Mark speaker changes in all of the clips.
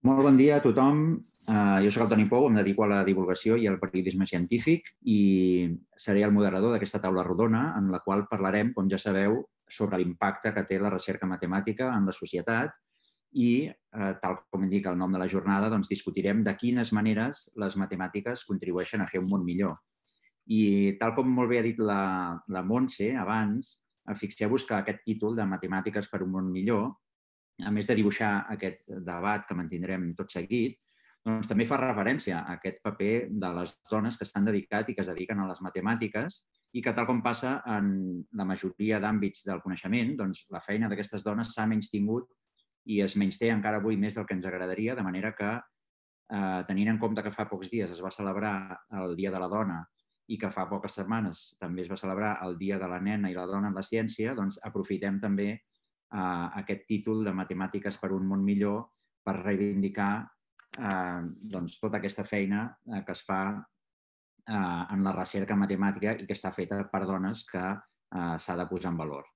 Speaker 1: Molt bon dia a tothom. Jo soc el Toni Pou, em dedico a la divulgació i al periodisme científic i seré el moderador d'aquesta taula rodona en la qual parlarem, com ja sabeu, sobre l'impacte que té la recerca matemàtica en la societat i, tal com indica el nom de la jornada, doncs discutirem de quines maneres les matemàtiques contribueixen a fer un món millor. I tal com molt bé ha dit la Montse abans, fixeu-vos que aquest títol de Matemàtiques per un món millor, a més de dibuixar aquest debat que mantindrem tot seguit, doncs també fa referència a aquest paper de les dones que s'han dedicat i que es dediquen a les matemàtiques i que, tal com passa en la majoria d'àmbits del coneixement, doncs la feina d'aquestes dones s'ha menystingut i es menysté encara avui més del que ens agradaria, de manera que, tenint en compte que fa pocs dies es va celebrar el Dia de la Dona i que fa poques setmanes també es va celebrar el Dia de la Nena i la Dona en la Ciència, doncs aprofitem també aquest títol de Matemàtiques per un món millor per reivindicar tota aquesta feina que es fa en la recerca matemàtica i que està feta per dones que s'ha de posar en valor.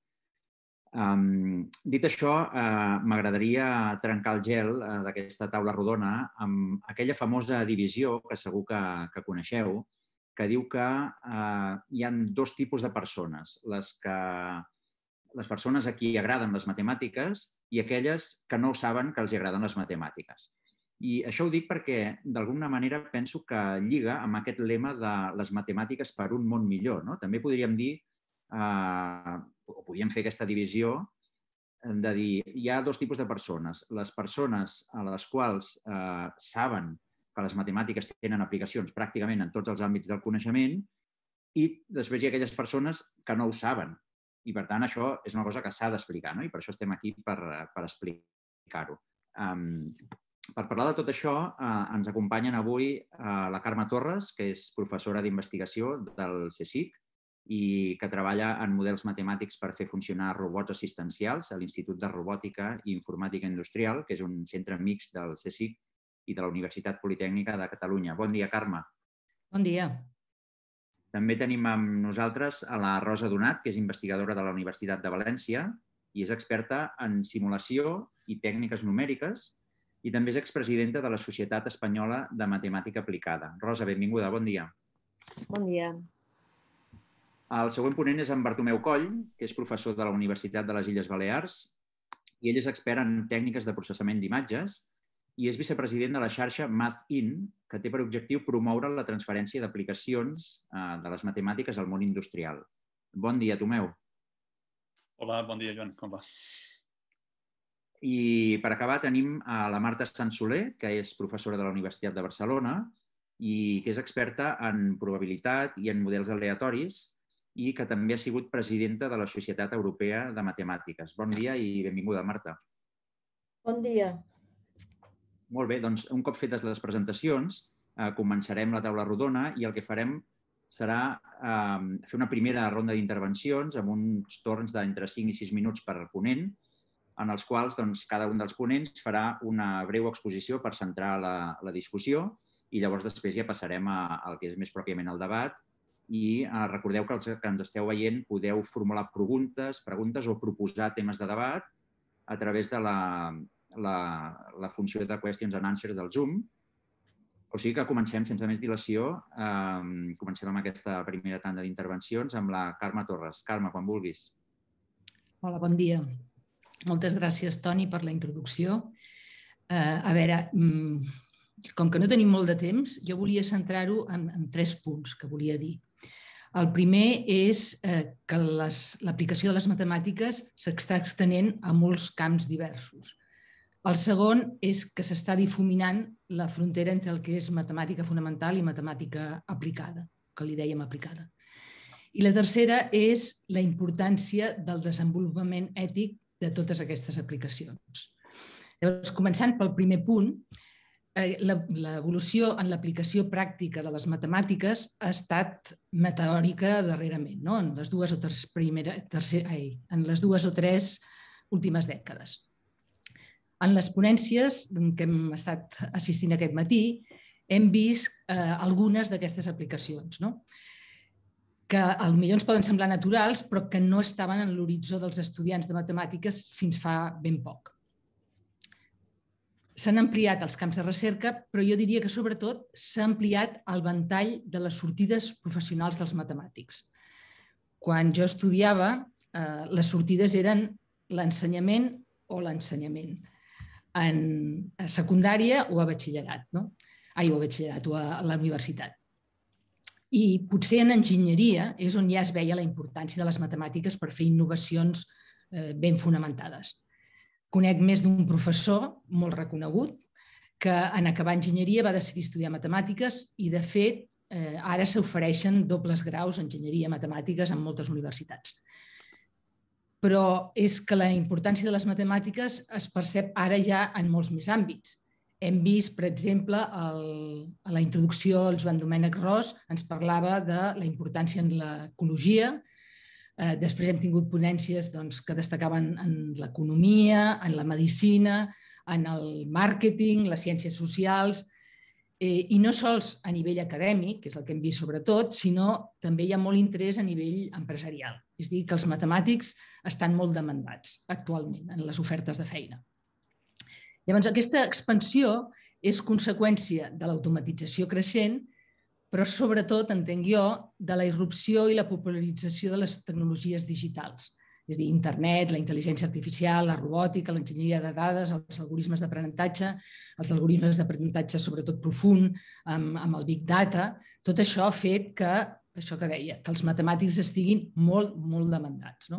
Speaker 1: Dit això, m'agradaria trencar el gel d'aquesta taula rodona amb aquella famosa divisió que segur que coneixeu, que diu que hi ha dos tipus de persones, les persones a qui agraden les matemàtiques i aquelles que no saben que els agraden les matemàtiques. I això ho dic perquè, d'alguna manera, penso que lliga amb aquest lema de les matemàtiques per un món millor. També podríem dir, o podríem fer aquesta divisió, de dir hi ha dos tipus de persones. Les persones a les quals saben que les matemàtiques tenen aplicacions pràcticament en tots els àmbits del coneixement i després hi ha aquelles persones que no ho saben. I, per tant, això és una cosa que s'ha d'explicar, i per això estem aquí, per explicar-ho. Per parlar de tot això, ens acompanyen avui la Carme Torres, que és professora d'investigació del CSIC i que treballa en models matemàtics per fer funcionar robots assistencials a l'Institut de Robòtica i Informàtica Industrial, que és un centre mixt del CSIC i de la Universitat Politècnica de Catalunya. Bon dia, Carme.
Speaker 2: Bon dia.
Speaker 1: També tenim amb nosaltres a la Rosa Donat, que és investigadora de la Universitat de València i és experta en simulació i tècniques numèriques i també és expresidenta de la Societat Espanyola de Matemàtica Aplicada. Rosa, benvinguda, bon dia.
Speaker 3: Bon dia.
Speaker 1: El següent ponent és en Bartomeu Coll, que és professor de la Universitat de les Illes Balears i ell és expert en tècniques de processament d'imatges i és vicepresident de la xarxa MathIn, que té per objectiu promoure la transferència d'aplicacions de les matemàtiques al món industrial. Bon dia, Tomeu.
Speaker 4: Hola, bon dia, Joan. Com va?
Speaker 1: I per acabar tenim a la Marta Sansoler, que és professora de la Universitat de Barcelona i que és experta en probabilitat i en models aleatoris i que també ha sigut presidenta de la Societat Europea de Matemàtiques. Bon dia i benvinguda, Marta.
Speaker 3: Bon dia.
Speaker 1: Molt bé, doncs un cop fetes les presentacions, començarem la taula rodona i el que farem serà fer una primera ronda d'intervencions amb uns torns d'entre 5 i 6 minuts per ponent, en els quals cada un dels ponents farà una breu exposició per centrar la discussió i llavors després ja passarem al que és més pròpiament el debat i recordeu que els que ens esteu veient podeu formular preguntes o proposar temes de debat a través de la funció de Questions and Answers del Zoom. O sigui que comencem sense més dilació. Comencem amb aquesta primera tanda d'intervencions amb la Carme Torres. Carme, quan vulguis.
Speaker 2: Hola, bon dia. Moltes gràcies, Toni, per la introducció. A veure, com que no tenim molt de temps, jo volia centrar-ho en 3 punts que volia dir. El primer és que l'aplicació de les matemàtiques s'està extenent a molts camps diversos. El segon és que s'està difuminant la frontera entre el que és matemàtica fonamental i matemàtica aplicada, que li dèiem aplicada. I la tercera és la importància del desenvolupament ètic de totes aquestes aplicacions. Llavors, començant pel primer punt, l'evolució en l'aplicació pràctica de les matemàtiques ha estat meteòrica darrerament, en les dues o tres últimes dècades. En les ponències que hem estat assistint aquest matí hem vist algunes d'aquestes aplicacions, que potser ens poden semblar naturals però que no estaven en l'horitzó dels estudiants de matemàtiques fins fa ben poc. s'han ampliat els camps de recerca, però jo diria que sobretot s'ha ampliat el ventall de les sortides professionals dels matemàtics. Quan jo estudiava, les sortides eren l'ensenyament o l'ensenyament, en secundària o a batxillerat, no? O a batxillerat o a la universitat. I potser en enginyeria és on ja es veia la importància de les matemàtiques per fer innovacions ben fonamentades. Conec més d'un professor molt reconegut que en acabar enginyeria va decidir estudiar matemàtiques i, de fet, ara s'ofereixen dobles graus en enginyeria i matemàtiques en moltes universitats. Però és que la importància de les matemàtiques es percep ara ja en molts més àmbits. Hem vist, per exemple, a la introducció, el Joan Domènec Ros ens parlava de la importància en l'ecologia. Després hem tingut ponències que destacaven en l'economia, en la medicina, en el màrqueting, les ciències socials, i no sols a nivell acadèmic, que és el que hem vist sobretot, sinó també hi ha molt interès a nivell empresarial. És a dir, que els matemàtics estan molt demandats actualment en les ofertes de feina. Llavors, aquesta expansió és conseqüència de l'automatització creixent, però sobretot, entenc jo, de la irrupció i la popularització de les tecnologies digitals. És a dir, internet, la intel·ligència artificial, la robòtica, l'enginyeria de dades, els algoritmes d'aprenentatge, els algoritmes d'aprenentatge sobretot profund, amb el Big Data. Tot això ha fet que, això que deia, que els matemàtics estiguin molt, molt demandats.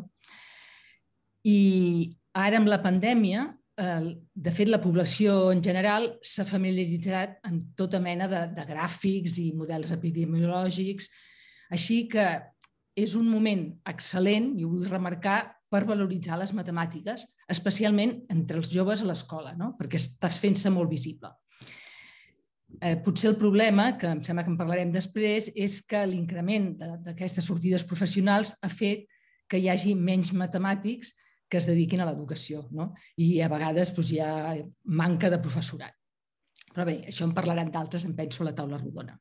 Speaker 2: I ara amb la pandèmia, de fet, la població en general s'ha familiaritzat amb tota mena de gràfics i models epidemiològics, així que és un moment excel·lent, i ho vull remarcar, per valoritzar les matemàtiques, especialment entre els joves a l'escola, perquè està fent-se molt visible. Potser el problema, que em sembla que en parlarem després, és que l'increment d'aquestes sortides professionals ha fet que hi hagi menys matemàtics que es dediquin a l'educació, i a vegades hi ha manca de professorat. Però bé, això en parlaran d'altres, em penso, a la taula rodona.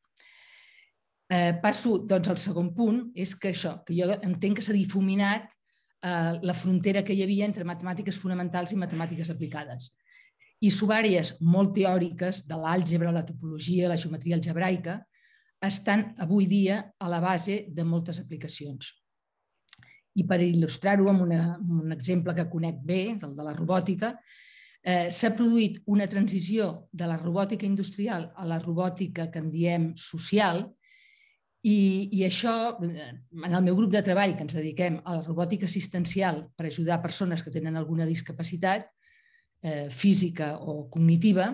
Speaker 2: Passo al segon punt, és que això, que jo entenc que s'ha difuminat la frontera que hi havia entre matemàtiques fonamentals i matemàtiques aplicades. I subàrees molt teòriques de l'àlgebra, la topologia, la geometria algebraica, estan avui dia a la base de moltes aplicacions. I per il·lustrar-ho amb un exemple que conec bé, el de la robòtica, s'ha produït una transició de la robòtica industrial a la robòtica que en diem social, i això, en el meu grup de treball, que ens dediquem a la robòtica assistencial per ajudar persones que tenen alguna discapacitat física o cognitiva,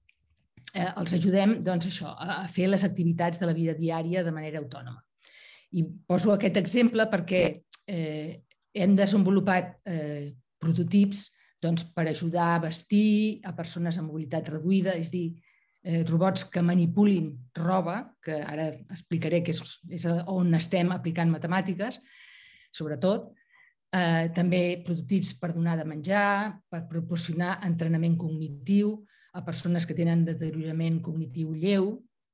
Speaker 2: els ajudem a fer les activitats de la vida diària de manera autònoma. I poso aquest exemple perquè hem desenvolupat prototips per ajudar a vestir a persones amb mobilitat reduïda, és a dir, robots que manipulin roba, que ara explicaré que és on estem aplicant matemàtiques, sobretot. També prototips per donar de menjar, per proporcionar entrenament cognitiu a persones que tenen deteriorament cognitiu lleu.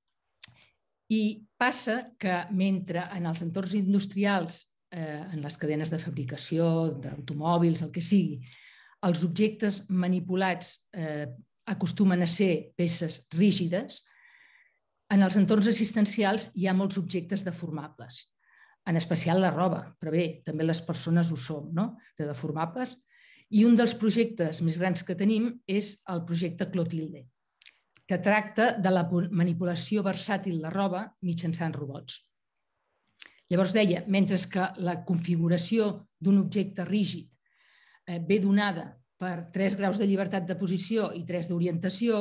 Speaker 2: I passa que mentre en els entorns industrials, en les cadenes de fabricació, d'automòbils, el que sigui, els objectes manipulats acostumen a ser peces rígides, en els entorns assistencials hi ha molts objectes deformables, en especial la roba, però bé, també les persones ho som, de deformables. I un dels projectes més grans que tenim és el projecte Clotilde, que tracta de la manipulació versàtil de roba mitjançant robots. Llavors deia, mentre que la configuració d'un objecte rígid ve donada per 3 graus de llibertat de posició i 3 d'orientació,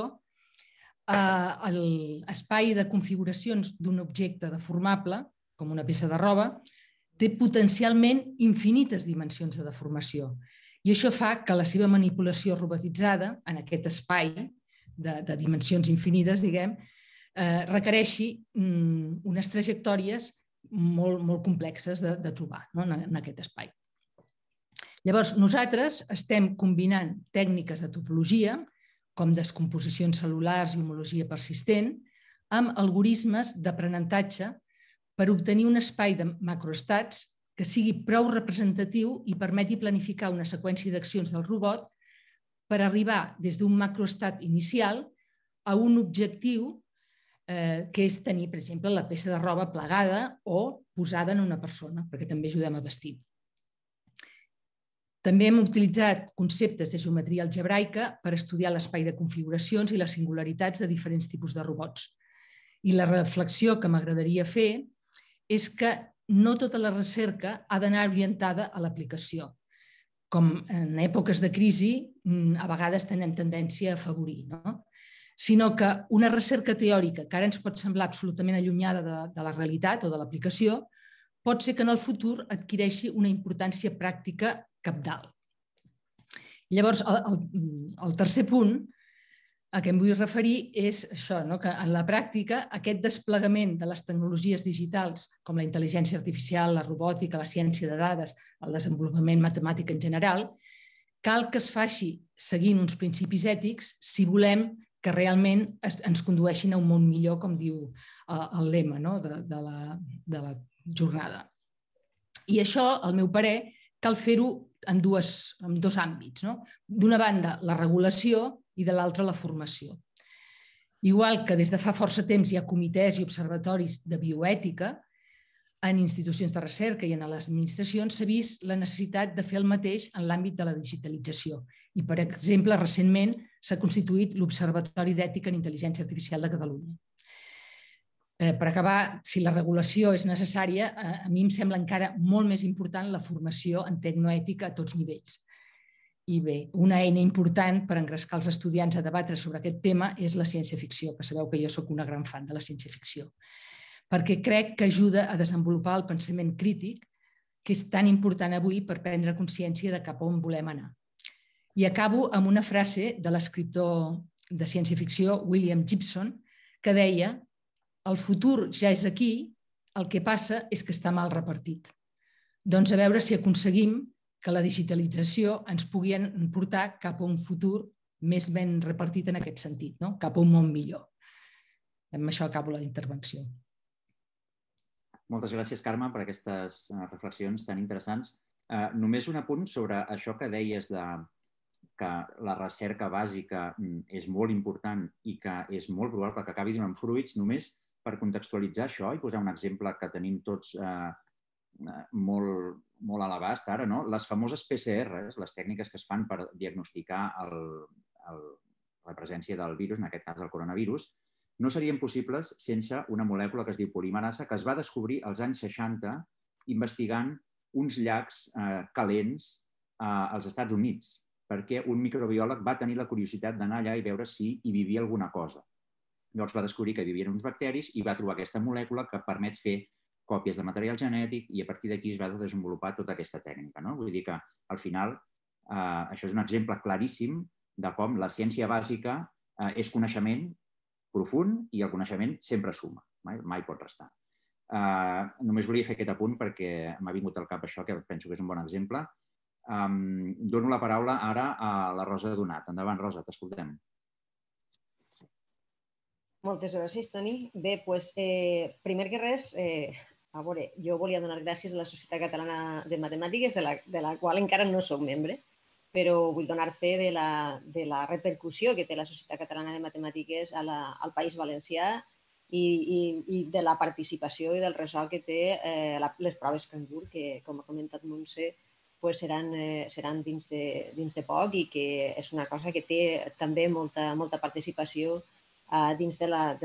Speaker 2: l'espai de configuracions d'un objecte deformable, com una peça de roba, té potencialment infinites dimensions de deformació. I això fa que la seva manipulació robotitzada en aquest espai de dimensions infinites, diguem, requereixi unes trajectòries molt complexes de trobar en aquest espai. Llavors, nosaltres estem combinant tècniques de topologia, com descomposicions cel·lulars i homologia persistent, amb algoritmes d'aprenentatge per obtenir un espai de macroestats que sigui prou representatiu i permeti planificar una seqüència d'accions del robot per arribar des d'un macroestat inicial a un objectiu que és tenir, per exemple, la peça de roba plegada o posada en una persona, perquè també ajudem a vestir. També hem utilitzat conceptes de geometria algebraica per estudiar l'espai de configuracions i les singularitats de diferents tipus de robots. I la reflexió que m'agradaria fer és que no tota la recerca ha d'anar orientada a l'aplicació. Com en èpoques de crisi, a vegades tenim tendència a afavorir, no? Sinó que una recerca teòrica que ara ens pot semblar absolutament allunyada de la realitat o de l'aplicació, pot ser que en el futur adquireixi una importància pràctica cabdal. Llavors, el tercer punt a què em vull referir és això, que en la pràctica aquest desplegament de les tecnologies digitals, com la intel·ligència artificial, la robòtica, la ciència de dades, el desenvolupament matemàtic en general, cal que es faci seguint uns principis ètics si volem que realment ens condueixin a un món millor, com diu el lema de la jornada. I això, al meu parer, cal fer-ho en dos àmbits. D'una banda, la regulació i de l'altra, la formació. Igual que des de fa força temps hi ha comitès i observatoris de bioètica, en institucions de recerca i en les administracions s'ha vist la necessitat de fer el mateix en l'àmbit de la digitalització. I, per exemple, recentment s'ha constituït l'Observatori d'Ètica en Intel·ligència Artificial de Catalunya. Per acabar, si la regulació és necessària, a mi em sembla encara molt més important la formació en tecnoètica a tots nivells. I bé, una eina important per engrescar els estudiants a debatre sobre aquest tema és la ciència-ficció, que sabeu que jo soc una gran fan de la ciència-ficció, perquè crec que ajuda a desenvolupar el pensament crític, que és tan important avui per prendre consciència de cap on volem anar. I acabo amb una frase de l'escriptor de ciència-ficció William Gibson, que deia: el futur ja és aquí, el que passa és que està mal repartit. Doncs a veure si aconseguim que la digitalització ens pugui portar cap a un futur més ben repartit en aquest sentit, cap a un món millor. Amb això acabo la intervenció.
Speaker 1: Moltes gràcies, Carme, per aquestes reflexions tan interessants. Només un apunt sobre això que deies que la recerca bàsica és molt important i que és molt probable que acabi donant fruits. Només per contextualitzar això i posar un exemple que tenim tots molt a l'abast ara, les famoses PCRs, les tècniques que es fan per diagnosticar la presència del virus, en aquest cas el coronavirus, no serien possibles sense una molècula que es diu polimerasa, que es va descobrir als anys 60 investigant uns llacs calents als Estats Units, perquè un microbiòleg va tenir la curiositat d'anar allà i veure si hi vivia alguna cosa. Llavors va descobrir que vivien uns bacteris i va trobar aquesta molècula que permet fer còpies de material genètic i a partir d'aquí es va desenvolupar tota aquesta tècnica. Vull dir que al final això és un exemple claríssim de com la ciència bàsica és coneixement profund i el coneixement sempre suma, mai pot restar. Només volia fer aquest apunt perquè m'ha vingut al cap això, que penso que és un bon exemple. Dono la paraula ara a la Rosa Donat. Endavant, Rosa, t'escoltem.
Speaker 3: Moltes gràcies, Toni. Bé, doncs, primer que res, a veure, jo volia donar gràcies a la Societat Catalana de Matemàtiques, de la qual encara no soc membre, però vull donar fe de la repercussió que té la Societat Catalana de Matemàtiques al País Valencià i de la participació i del ressò que té les proves Cangur, que, com ha comentat Montse, seran dins de poc i que és una cosa que té també molta participació dins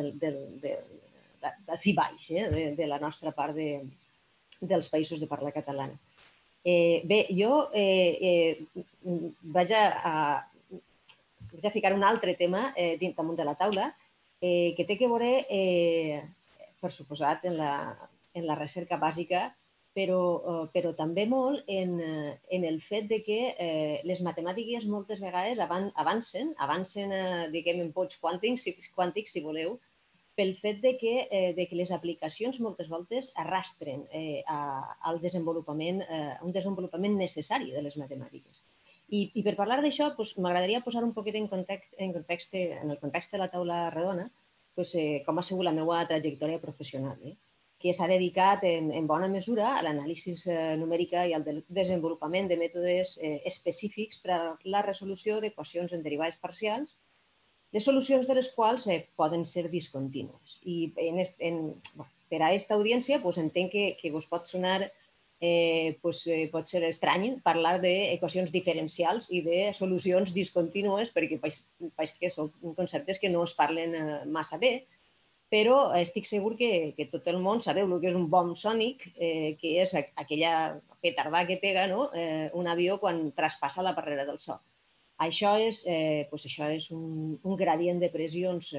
Speaker 3: d'ací baix, de la nostra part dels països de parla catalana. Bé, jo vaig a ficar un altre tema damunt de la taula que té a veure, per suposat, en la recerca bàsica, però també molt en el fet que les matemàtiques moltes vegades avancen, diguem, en pots quàntics, si voleu, pel fet que les aplicacions moltes voltes arrastren un desenvolupament necessari de les matemàtiques. I per parlar d'això, m'agradaria posar un poquet en el context de la taula redona com ha sigut la meva trajectòria professional. que s'ha dedicat en bona mesura a l'anàlisi numèrica i al desenvolupament de mètodes específics per a la resolució d'equacions en derivades parcials, les solucions de les quals poden ser discontínues. I per a aquesta audiència entenc que us pot sonar, pot ser estrany parlar d'equacions diferencials i de solucions discontínues perquè que són conceptes que no es parlen massa bé, però estic segur que tot el món sabeu el que és un bomb sònic, que és aquella petardà que pega un avió quan traspassa la barrera del so. Això és un gradient de pressions,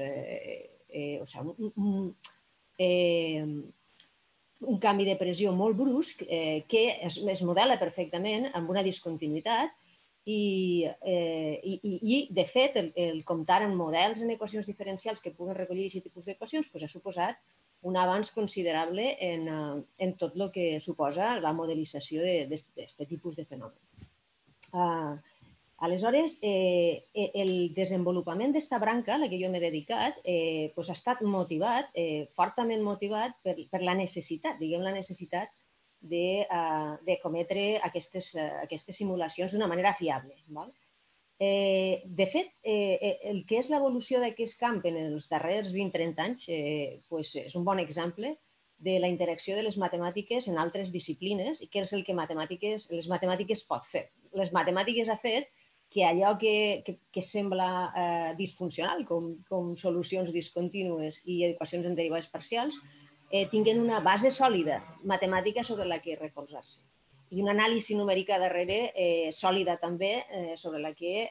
Speaker 3: un canvi de pressió molt brusc que es modela perfectament amb una discontinuïtat i, de fet, el comptar amb models en equacions diferencials que puguen recollir aquest tipus d'equacions ha suposat un avanç considerable en tot el que suposa la modelització d'aquest tipus de fenomen. Aleshores, el desenvolupament d'esta branca, a la que jo m'he dedicat, ha estat motivat, fortament motivat per la necessitat, la necessitat de cometre aquestes simulacions d'una manera fiable. De fet, el que és l'evolució d'aquest camp en els darrers 20-30 anys és un bon exemple de la interacció de les matemàtiques en altres disciplines i què és el que les matemàtiques pot fer. Les matemàtiques ha fet que allò que sembla disfuncional, com solucions discontínues i equacions en derivades parcials, tinguen una base sòlida matemàtica sobre la que recolzar-se i una anàlisi numèrica darrere sòlida també sobre la que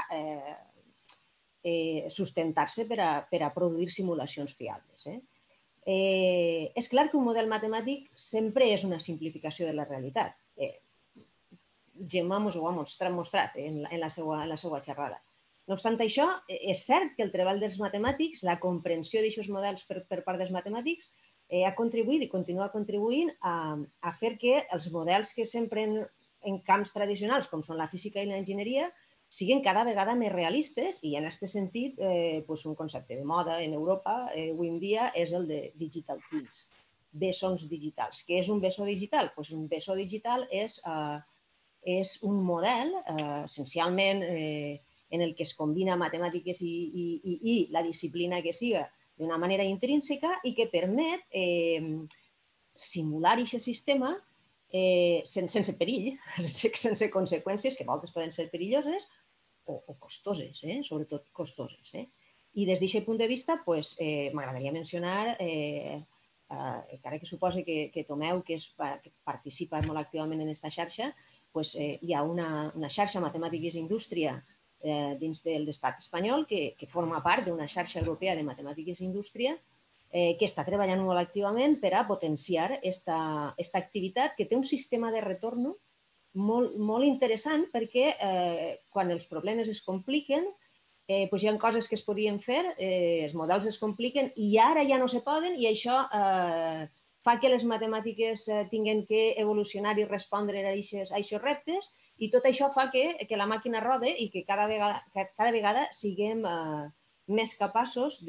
Speaker 3: sustentar-se per a produir simulacions fiables. És clar que un model matemàtic sempre és una simplificació de la realitat. Gemma ens ho ha mostrat en la seva xerrada. No obstant això, és cert que el treball dels matemàtics, la comprensió d'aquests models per part dels matemàtics, ha contribuït i continua contribuint a fer que els models que s'empren en camps tradicionals, com són la física i l'enginyeria, siguin cada vegada més realistes i, en aquest sentit, un concepte de moda en Europa avui en dia és el de digital twins, bessons digitals. Què és un bessó digital? Un bessó digital és un model, essencialment, en el que es combina matemàtiques i la disciplina que siga d'una manera intrínseca i que permet simular aquest sistema sense perill, sense conseqüències que a vegades poden ser perilloses o costoses, sobretot costoses. I des d'aquest punt de vista m'agradaria mencionar, encara que suposi que Tomeu, que participa molt activament en aquesta xarxa, hi ha una xarxa Matemàtiques i Indústria dins de l'estat espanyol que forma part d'una xarxa europea de matemàtiques i indústria que està treballant molt activament per a potenciar aquesta activitat que té un sistema de retorn molt interessant perquè quan els problemes es compliquen hi ha coses que es podien fer, els models es compliquen i ara ja no se poden i això fa que les matemàtiques tinguin que evolucionar i respondre a aquests reptes i tot això fa que la màquina rode i que cada vegada siguem més capaços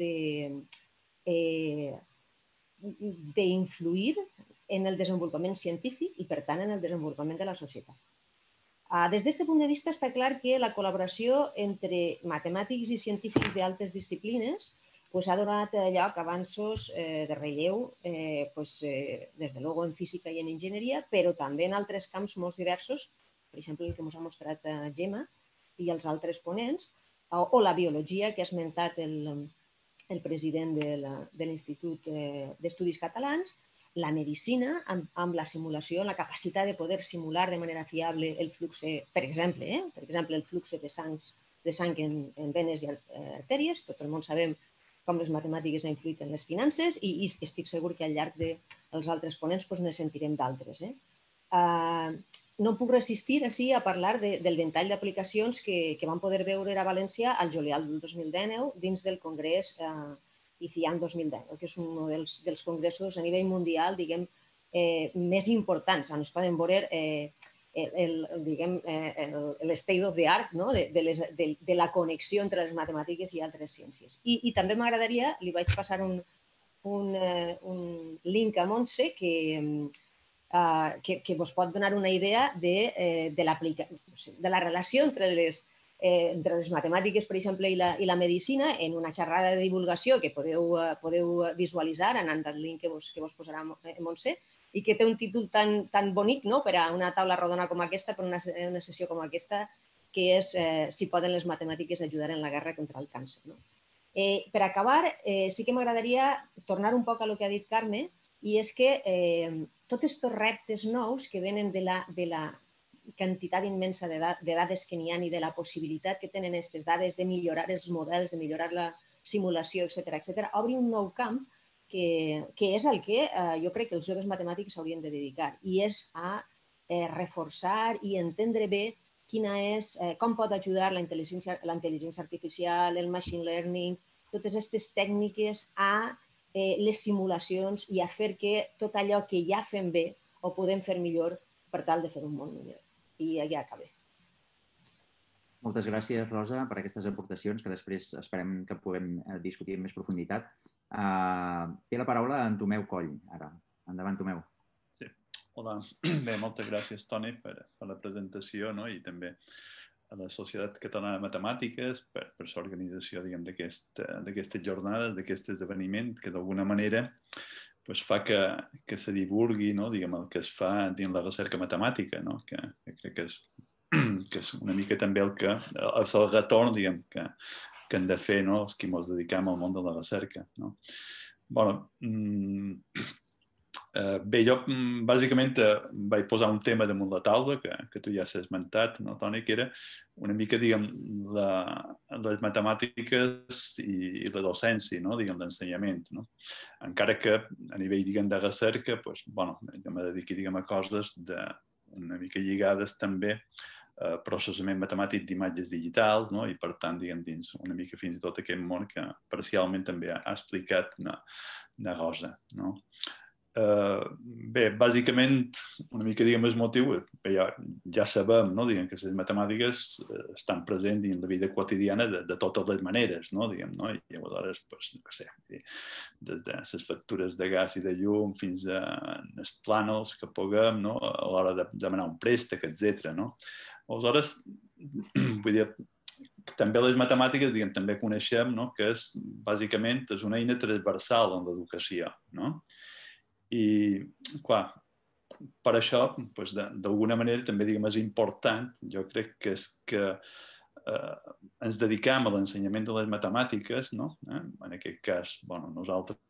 Speaker 3: d'influir en el desenvolupament científic i, per tant, en el desenvolupament de la societat. Des d'aquest punt de vista està clar que la col·laboració entre matemàtics i científics d'altres disciplines ha donat lloc a avanços de relleu, des de luego en física i en enginyeria, però també en altres camps molt diversos, per exemple, el que ens ha mostrat Gemma i els altres ponents, o la biologia, que ha esmentat el president de l'Institut d'Estudis Catalans, la medicina, amb la simulació, la capacitat de poder simular de manera fiable el flux, per exemple, el flux de sang en venes i artèries. Tot el món sabem com les matemàtiques han influït en les finances i estic segur que al llarg dels altres ponents ne sentirem d'altres. No puc resistir així a parlar del ventall d'aplicacions que vam poder veure a València al juliol del 2019 dins del Congrés ICIAM 2010, que és un dels congressos a nivell mundial més importants, on es poden veure l'estate of the art de la connexió entre les matemàtiques i altres ciències. I també m'agradaria, li vaig passar link a Montse que vos pot donar una idea de la relació entre les matemàtiques, per exemple, i la medicina en una xerrada de divulgació que podeu visualitzar anant al link que vos posarà Montse i que té un títol tan bonic per a una taula rodona com aquesta, per una sessió com aquesta, que és si poden les matemàtiques ajudar en la guerra contra el càncer. Per acabar, sí que m'agradaria tornar un poc a lo que ha dit Carme, i és que tots aquests reptes nous que venen de la quantitat immensa de dades que n'hi ha i de la possibilitat que tenen aquestes dades de millorar els models, de millorar la simulació, etc., obri un nou camp que és el que jo crec que els joves matemàtics s'haurien de dedicar, i és a reforçar i entendre bé com pot ajudar la intel·ligència artificial, el machine learning, totes aquestes tècniques a les simulacions i a fer que tot allò que ja fem bé ho podem fer millor per tal de fer un món millor. I ja acabé.
Speaker 1: Moltes gràcies, Rosa, per aquestes aportacions que després esperem que puguem discutir amb més profunditat. Té la paraula en Tomeu Coll, ara. Endavant, Tomeu.
Speaker 4: Sí. Hola. Bé, moltes gràcies, Toni, per la presentació i també a la Societat Catalana de Matemàtiques per l'organització d'aquestes jornades, d'aquest esdeveniment que d'alguna manera fa que se divulgui el que es fa dins la recerca matemàtica, que crec que és una mica també és el retorn que hem de fer els que ens dediquem al món de la recerca. Bé, jo bàsicament vaig posar un tema damunt la taula que tu ja has esmentat, Toni, que era una mica les matemàtiques i la docència, l'ensenyament. Encara que a nivell de recerca jo me dedico a coses una mica lligades també a processament matemàtic d'imatges digitals i per tant dins una mica fins i tot aquest món que parcialment també ha explicat na Rosa. Bé, bàsicament, una mica el motiu, ja sabem que les matemàtiques estan presents dins la vida quotidiana de totes les maneres, i aleshores, des de les factures de gas i de llum fins als plànols que puguem a l'hora de demanar un préstec, etc. Aleshores, vull dir, també les matemàtiques també coneixem que bàsicament és una eina transversal en l'educació. I, clar, per això, d'alguna manera, també és important, jo crec que és que ens dediquem a l'ensenyament de les matemàtiques, en aquest cas, nosaltres,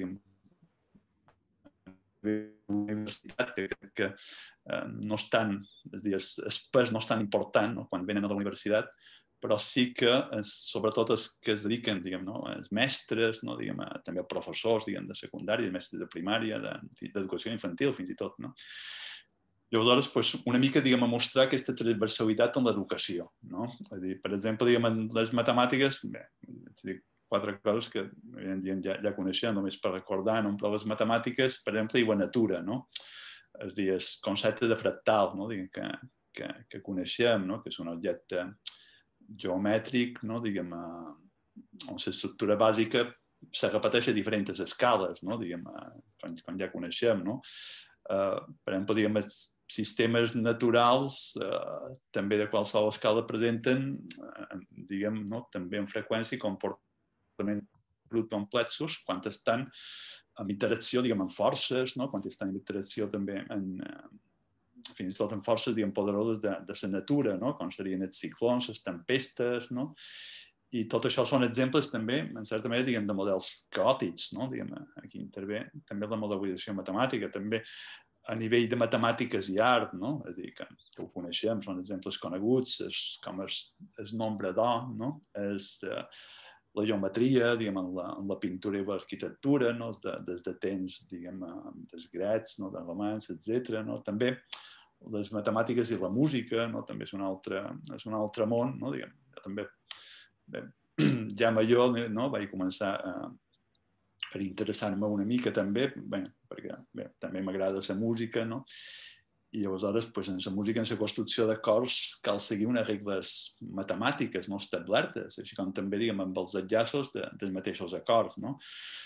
Speaker 4: universitat, que crec que no és tan, el pes no és tan important quan venen a la universitat, però sí que, sobretot els que es dediquen, els mestres, també els professors de secundària, mestres de primària, d'educació infantil, fins i tot. Llavors, una mica a mostrar aquesta transversalitat en l'educació. Per exemple, en les matemàtiques, quatre coses que ja coneixem, només per recordar, però les matemàtiques, per exemple, i la natura, és a dir, el concepte de fractal que coneixem, que és un objecte geomètric, on l'estructura bàsica se repeteix a diferents escales, com ja coneixem. Per exemple, els sistemes naturals també de qualsevol escala presenten també en freqüència comportaments complexos quan estan en interacció amb forces, quan estan en interacció també fins i tot en forces poderoses de la natura, com serien els ciclons, les tempestes, i tot això són exemples també, en certa manera, de models caòtics. Aquí intervé també la modelització matemàtica, també a nivell de matemàtiques i art, és a dir, que ho coneixem, són exemples coneguts, com el nombre d'O, la geometria, en la pintura i l'arquitectura, des de temps, dels grecs, dels romans, etc. També les matemàtiques i la música també és un altre món. Jo també, ja major, vaig començar a interessar-me una mica també, perquè també m'agrada la música, i aleshores en la música, en la construcció d'acords, cal seguir unes regles matemàtiques establertes, així com també amb els enllaços dels mateixos acords.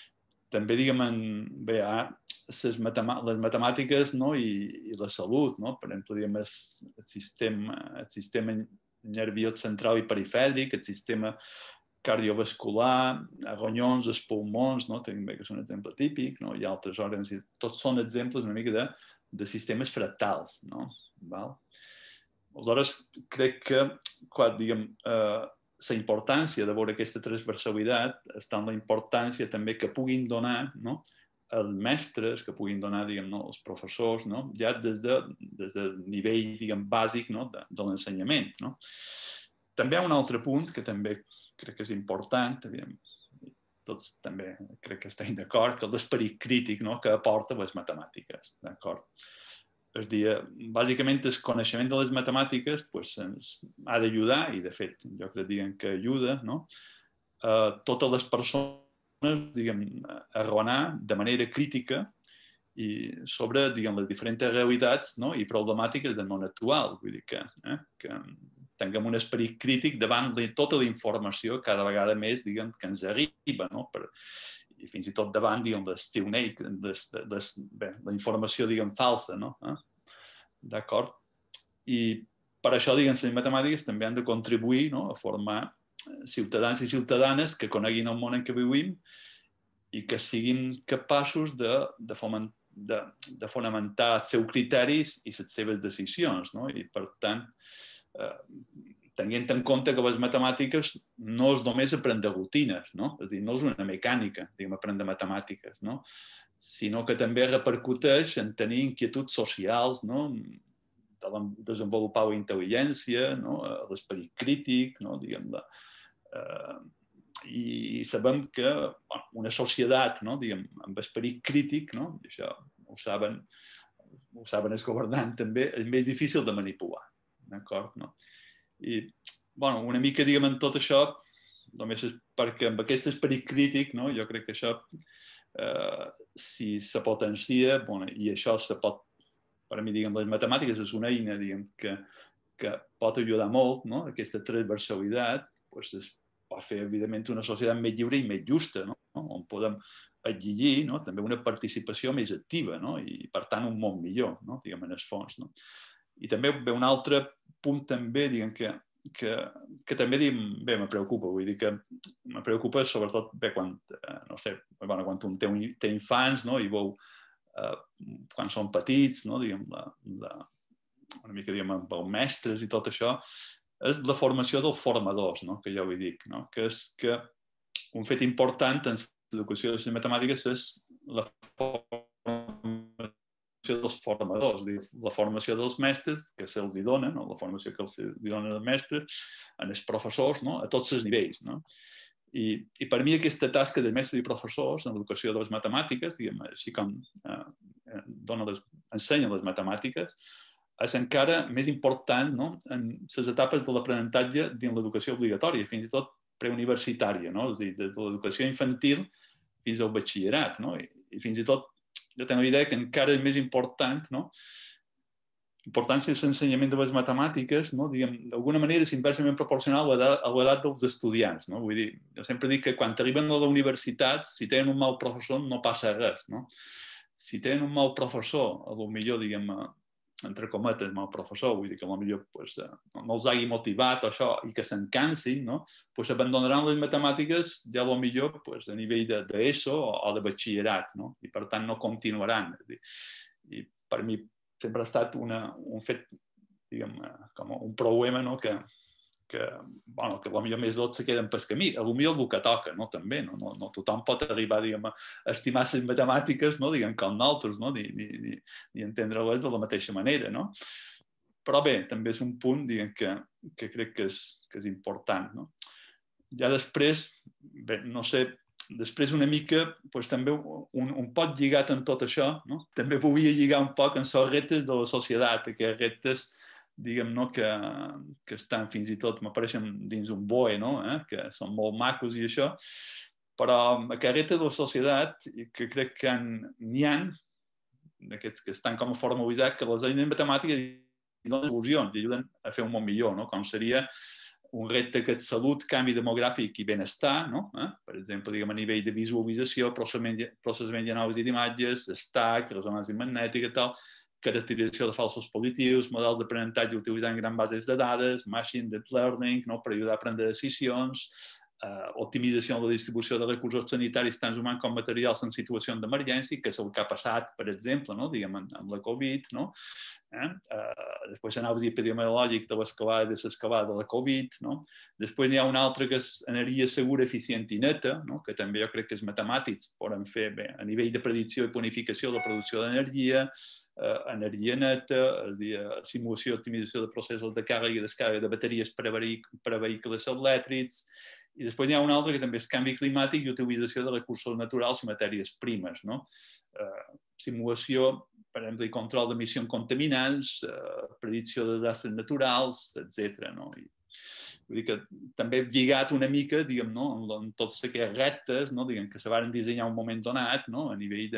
Speaker 4: també, diguem, les matemàtiques i la salut, no? Per exemple, diguem, el sistema nerviós central i perifèric, el sistema cardiovascular, ronyons, els pulmons, no? També, que són un exemple típic, no? I altres òrgans, tots són exemples una mica de sistemes fractals, no? Aleshores, crec que, clar, diguem, la importància de veure aquesta transversalitat està en la importància també que puguin donar, no? Els mestres, que puguin donar, diguem, no? Els professors, no? Ja des del nivell, diguem, bàsic, no? de l'ensenyament, no? També hi ha un altre punt que també crec que és important, tots també crec que estem d'acord, que l'esperit crític, no? Que aporta les matemàtiques, d'acord? És a dir, bàsicament el coneixement de les matemàtiques ens ha d'ajudar, i de fet jo crec que ajuda, no? Totes les persones, diguem, a raonar de manera crítica i sobre, diguem, les diferents realitats, no? I problemàtiques del món actual. Vull dir que tinguem un esperit crític davant de tota la informació cada vegada més, diguem, que ens arriba, no? I fins i tot davant, diguem, del fake news, de la informació, diguem, falsa, no? D'acord? I per això, diguem, les matemàtiques també han de contribuir, no? A formar ciutadans i ciutadanes que coneguin el món en què vivim i que siguin capaços de fonamentar els seus criteris i les seves decisions, no? I, per tant, tenint en compte que les matemàtiques no és només aprendre rutines, no? És a dir, no és una mecànica, diguem, aprendre matemàtiques, no? Sinó que també repercuteix en tenir inquietuds socials, no? Desenvolupar la intel·ligència, no? L'esperit crític, no? Diguem, i sabem que una societat, no? Diguem, amb esperit crític, no? I això ho saben els governants també, és més difícil de manipular. D'acord? No? I, bueno, una mica, diguem, en tot això, només és perquè amb aquest esperit crític, no? Jo crec que això, si se potencia, bueno, i això se pot, per a mi, diguem, les matemàtiques és una eina, diguem, que pot ajudar molt, no? Aquesta transversalitat, doncs es pot fer, evidentment, una societat més lliure i més justa, no? On podem exigir, no? També una participació més activa, no? I, per tant, un món millor, no? Diguem, en el fons, no? I també ve un altre punt també, diguem, que també, diguem, bé, me preocupa, vull dir que me preocupa sobretot bé quan, no sé, quan un té infants, no? I veu, quan són petits, no? Diguem, una mica, diguem, amb els mestres i tot això, és la formació dels formadors, no? Que jo vull dir, no? Que és que un fet important en l'educació de les matemàtiques és la formació dels formadors, la formació dels mestres que se'ls dona, no? La formació que se'ls dona als mestres, als professors, no? A tots els nivells. No? I per mi aquesta tasca de mestres i professors en l'educació de les matemàtiques, diguem, així com ensenya les matemàtiques, és encara més important, no? En les etapes de l'aprenentatge dins l'educació obligatòria, fins i tot preuniversitària, no? És a dir, des de l'educació infantil fins al batxillerat, no? I fins i tot jo tengo la idea que encara és més important, no? Importància de l'ensenyament de les matemàtiques, no? D'alguna manera és inversament proporcional a l'edat dels estudiants. No? Vull dir, jo sempre dic que quan arriben a la universitat, si tenen un mal professor, no passa res. No? Si tenen un mal professor, a lo millor, diguem, entre cometes, mal professor, vull dir que potser pues, no els hagi motivat o això, i que se'n cansin, no? Pues abandonaran les matemàtiques ja a lo millor pues, a nivell d'ESO o de batxillerat, no? I per tant no continuaran. I per mi sempre ha estat un fet, diguem, com un problema, no? Que potser més d'ot se queden pel camí. A lo millor el que toca, no? També, no tothom pot arribar, diguem, a estimar les matemàtiques, no? Diguem, com nosaltres, no? Ni entendre-les de la mateixa manera, no? Però bé, també és un punt, diguem, que crec que és important, no? Ja després, bé, no sé, després una mica, doncs també un poc lligat en tot això, no? També volia lligar un poc en els reptes de la societat, aquests reptes, diguem, no, que estan fins i tot, m'apareixen dins un BOE, no? Que són molt macos i això, però aquests reptes de la societat, que crec que n'hi ha, d'aquests que estan com a formalitzats, que les eines matemàtiques donen solucions i ajuden a fer un món millor, no? Com seria un repte que és salut, canvi demogràfic i benestar, no? Per exemple, a nivell de visualització, processament de noves imatges, destac, resonància magnètica, tal, caracterització de falsos positius, models d'aprenentatge utilitzant grans bases de dades, machine learning, no? Per ajudar a prendre decisions, optimització de la distribució de recursos sanitaris tant humans com materials en situacions d'emergència, que és el que ha passat, per exemple, no? Amb la Covid, no? Després l'anàlisi epidemiològica de l'escalada i de l'escalada de la Covid, no? Després n'hi ha un altre que és energia segura, eficient i neta, no? Que també jo crec que els matemàtics poden fer bé a nivell de predicció i planificació de la producció d'energia, energia neta, és a dir, simulació i optimització de processos de càrrega i descàrrega de bateries per a vehicles elèctrics. I després n'hi ha un altre que també és canvi climàtic i utilització de recursos naturals i matèries primes, no? Simulació, per exemple, i control d'emissions contaminants, predicció de desastres naturals, etc. No? Vull dir que també he lligat una mica, diguem, no? Amb tots aquests reptes, no? Diguem, que se van dissenyar un moment donat, no? A nivell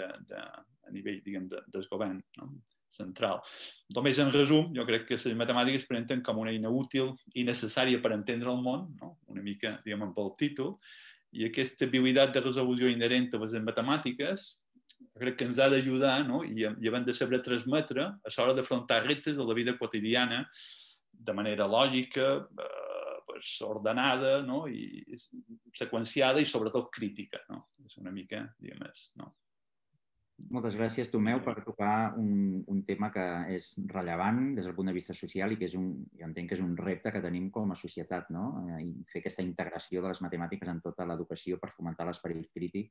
Speaker 4: diguem, del govern, no? Central. Només en resum, jo crec que les matemàtiques es presenten com una eina útil i necessària per entendre el món, no? Una mica, diguem, amb el títol, i aquesta habilitat de resolució inherent a les matemàtiques crec que ens ha d'ajudar, no? I hem de saber transmetre a l'hora d'afrontar reptes de la vida quotidiana de manera lògica, ordenada, no? I seqüenciada i sobretot crítica, no? És una mica, diguem, no?
Speaker 1: Moltes gràcies, Tomeu, per tocar un tema que és rellevant des del punt de vista social i que jo entenc que és un repte que tenim com a societat, no? I fer aquesta integració de les matemàtiques en tota l'educació per fomentar l'esperit crític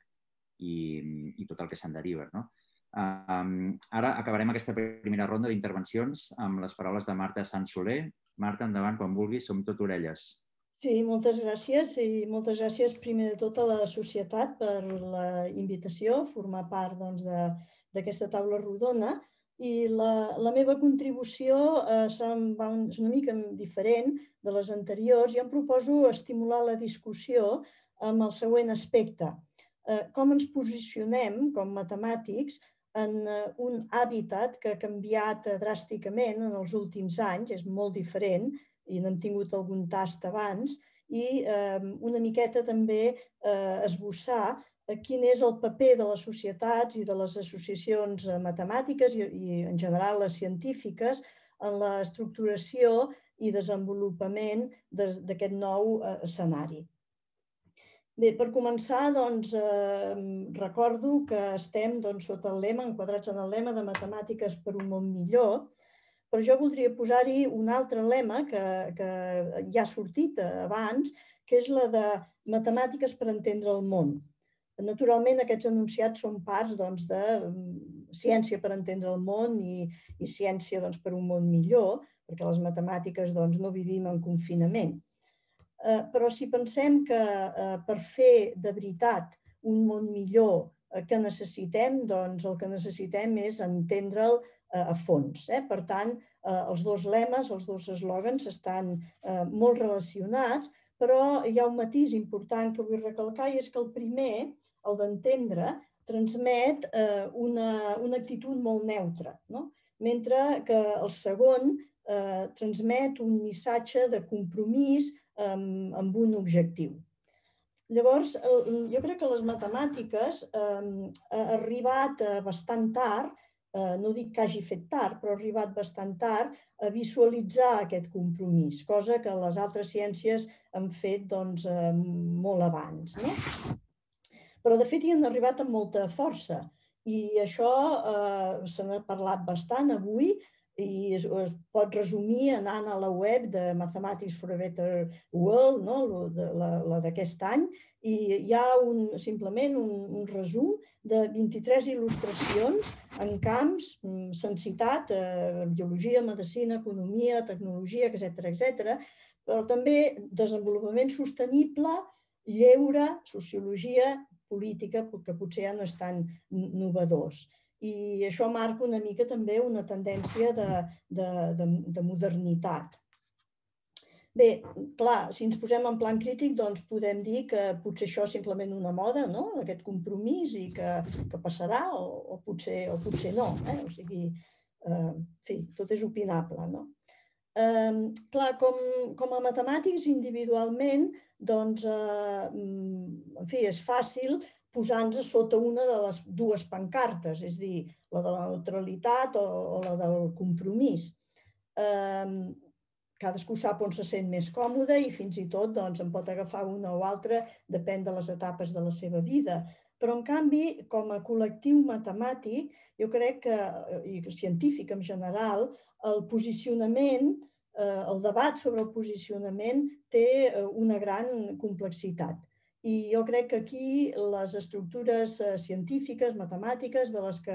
Speaker 1: i tot el que se'n deriva, no? Ara acabarem aquesta primera ronda d'intervencions amb les paraules de Marta Sansoler. Marta, endavant, quan vulguis, som tot orelles.
Speaker 5: Sí, moltes gràcies i moltes gràcies primer de tot a la societat per la invitació a formar part d'aquesta taula rodona i la meva contribució serà una mica diferent de les anteriors. Jo em proposo estimular la discussió amb el següent aspecte. Com ens posicionem com matemàtics en un hàbitat que ha canviat dràsticament en els últims anys, és molt diferent, i n'hem tingut algun tast abans, i una miqueta també esbossar quin és el paper de les societats i de les associacions matemàtiques i en general les científiques en l'estructuració i desenvolupament d'aquest nou escenari. Bé, per començar, recordo que estem sota el lema, enquadrats en el lema de Matemàtiques per un món millor, però jo voldria posar-hi un altre lema que ja ha sortit abans, que és la de Matemàtiques per entendre el món. Naturalment, aquests enunciats són parts de ciència per entendre el món i ciència per un món millor, perquè les matemàtiques no vivim en confinament. Però si pensem que per fer de veritat un món millor que necessitem, el que necessitem és entendre'l a fons. Per tant, els dos lemes, els dos eslògans estan molt relacionats, però hi ha un matís important que vull recalcar i és que el primer, el d'entendre, transmet una actitud molt neutra, mentre que el segon transmet un missatge de compromís amb un objectiu. Llavors, jo crec que les matemàtiques han arribat bastant tard, no dic que hagi fet tard, però ha arribat bastant tard a visualitzar aquest compromís, cosa que les altres ciències han fet molt abans. Però, de fet, hi han arribat amb molta força i això se n'ha parlat bastant avui i es pot resumir anant a la web de Mathematics for a Better World, la d'aquest any, i hi ha simplement un resum de 23 il·lustracions en camps, s'han citat, biologia, medicina, economia, tecnologia, etc., però també desenvolupament sostenible, lleure, sociologia, política, que potser ja no és tan innovadors. I això marca una mica també una tendència de modernitat. Bé, clar, si ens posem en plan crític, podem dir que potser això és simplement una moda, aquest compromís, i que passarà, o potser no. O sigui, en fi, tot és opinable. Clar, com a matemàtics individualment, doncs, en fi, és fàcil posar-nos sota una de les dues pancartes, és a dir, la de la neutralitat o la del compromís. Cadascú sap on se sent més còmode i fins i tot en pot agafar una o altra, depèn de les etapes de la seva vida. Però, en canvi, com a col·lectiu matemàtic, jo crec que, i científic en general, el posicionament, el debat sobre el posicionament té una gran complexitat. I jo crec que aquí les estructures científiques, matemàtiques, de les que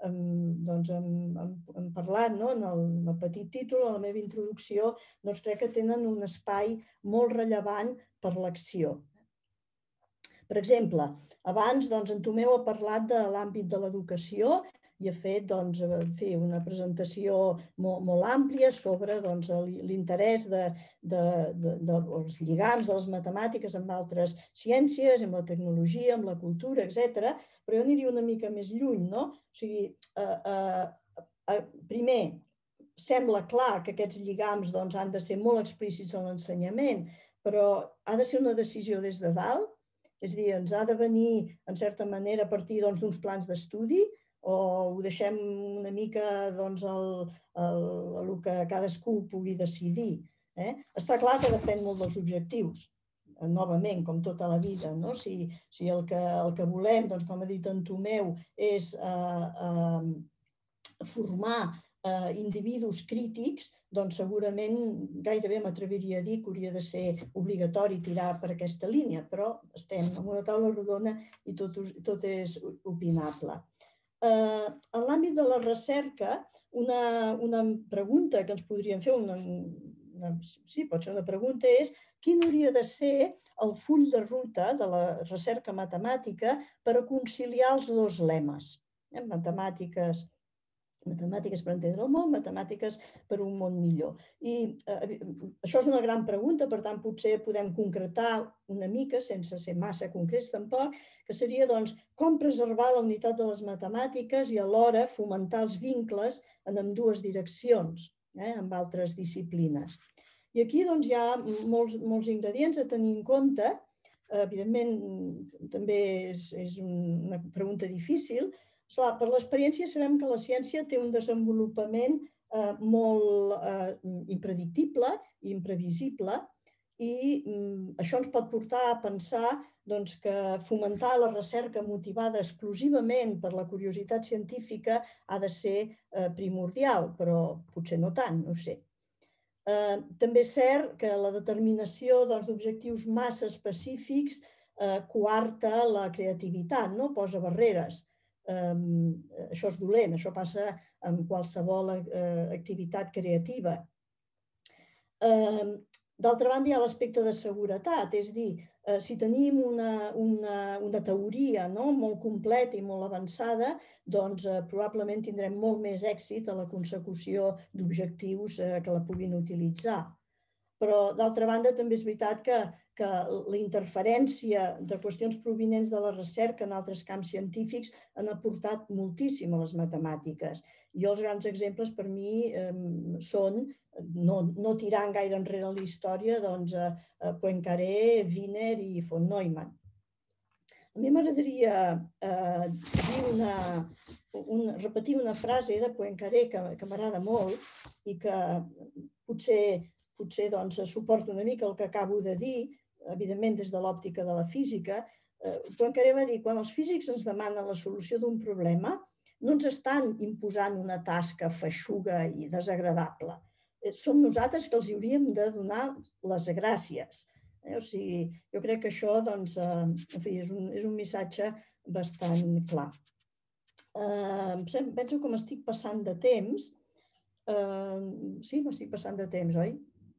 Speaker 5: hem parlat en el petit títol, a la meva introducció, doncs crec que tenen un espai molt rellevant per l'acció. Per exemple, abans en Tomeu ha parlat de l'àmbit de l'educació i ha fet una presentació molt àmplia sobre l'interès dels lligams de les matemàtiques amb altres ciències, amb la tecnologia, amb la cultura, etc. Però jo aniria una mica més lluny, no? O sigui, primer, sembla clar que aquests lligams han de ser molt explícits en l'ensenyament, però ha de ser una decisió des de dalt, és a dir, ens ha de venir, en certa manera, a partir d'uns plans d'estudi, o ho deixem una mica el que cadascú pugui decidir. Està clar que depèn molt dels objectius, novament, com tota la vida. Si el que volem, com ha dit en Tomeu, és formar individus crítics, doncs segurament gairebé m'atreviria a dir que hauria de ser obligatori tirar per aquesta línia, però estem en una taula rodona i tot és opinable. En l'àmbit de la recerca, una pregunta que ens podríem fer, sí, pot ser una pregunta, és quin hauria de ser el full de ruta de la recerca matemàtica per a conciliar els dos lemes, matemàtiques per entendre el món, matemàtiques per un món millor. I això és una gran pregunta, per tant, potser podem concretar una mica, sense ser massa concrets tampoc, que seria com preservar la unitat de les matemàtiques i alhora fomentar els vincles en ambdues direccions, amb altres disciplines. I aquí hi ha molts ingredients a tenir en compte. Evidentment, també és una pregunta difícil. Per l'experiència sabem que la ciència té un desenvolupament molt impredictible i imprevisible i això ens pot portar a pensar que fomentar la recerca motivada exclusivament per la curiositat científica ha de ser primordial, però potser no tant, no ho sé. També és cert que la determinació d'objectius massa específics coarta la creativitat, posa barreres. Això és dolent, això passa amb qualsevol activitat creativa. D'altra banda, hi ha l'aspecte de seguretat, és a dir, si tenim una teoria molt completa i molt avançada, doncs probablement tindrem molt més èxit a la consecució d'objectius que la puguin utilitzar. Però, d'altra banda, també és veritat que la interferència de qüestions provinents de la recerca en altres camps científics han aportat moltíssim a les matemàtiques. I els grans exemples per mi són, no tirant gaire enrere la història, Poincaré, Wiener i von Neumann. A mi m'agradaria repetir una frase de Poincaré que m'agrada molt i que potser suporta una mica el que acabo de dir, evidentment des de l'òptica de la física. Poincaré va dir: quan els físics ens demanen la solució d'un problema, no ens estan imposant una tasca feixuga i desagradable. Som nosaltres que els hauríem de donar les gràcies. O sigui, jo crec que això és un missatge bastant clar. Penso que m'estic passant de temps. Sí, m'estic passant de temps, oi?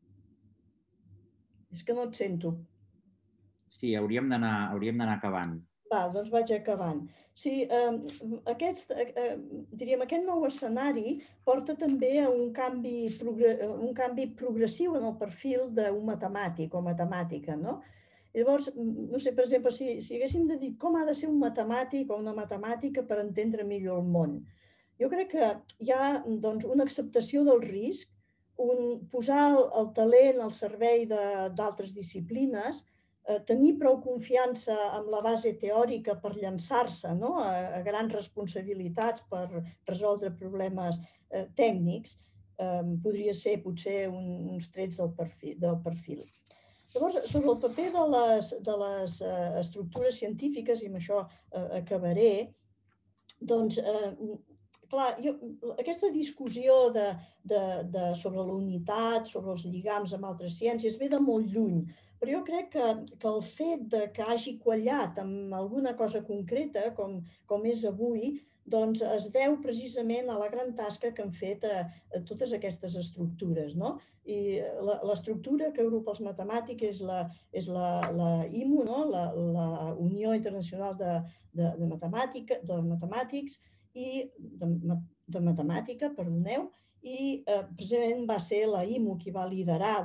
Speaker 5: És que no et sento.
Speaker 1: Sí, hauríem d'anar acabant.
Speaker 5: Doncs vaig acabant. Sí, aquest nou escenari porta també a un canvi progressiu en el perfil d'un matemàtic o matemàtica, no? Llavors, no sé, per exemple, si haguéssim de dir com ha de ser un matemàtic o una matemàtica per entendre millor el món. Jo crec que hi ha una acceptació del risc, posar el talent al servei d'altres disciplines, tenir prou confiança amb la base teòrica per llançar-se a grans responsabilitats per resoldre problemes tècnics, podria ser potser uns trets del perfil. Llavors, sobre el paper de les estructures científiques, i amb això acabaré, doncs, clar, aquesta discussió sobre la unitat, sobre els lligams amb altres ciències, ve de molt lluny, però jo crec que el fet que hagi quallat amb alguna cosa concreta, com és avui, doncs es deu precisament a la gran tasca que han fet totes aquestes estructures. I l'estructura que agrupa els matemàtics és la IMU, la Unió Internacional de Matemàtics, i de matemàtica, perdoneu, i precisament va ser la IMU qui va liderar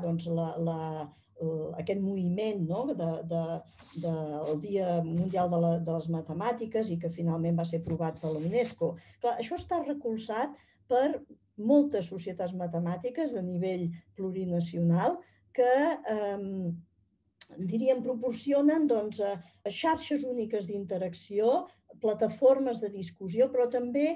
Speaker 5: aquest moviment del Dia Mundial de les Matemàtiques i que finalment va ser aprovat per la UNESCO. Clar, això està recolzat per moltes societats matemàtiques a nivell plurinacional que, diríem, proporcionen xarxes úniques d'interacció, plataformes de discussió, però també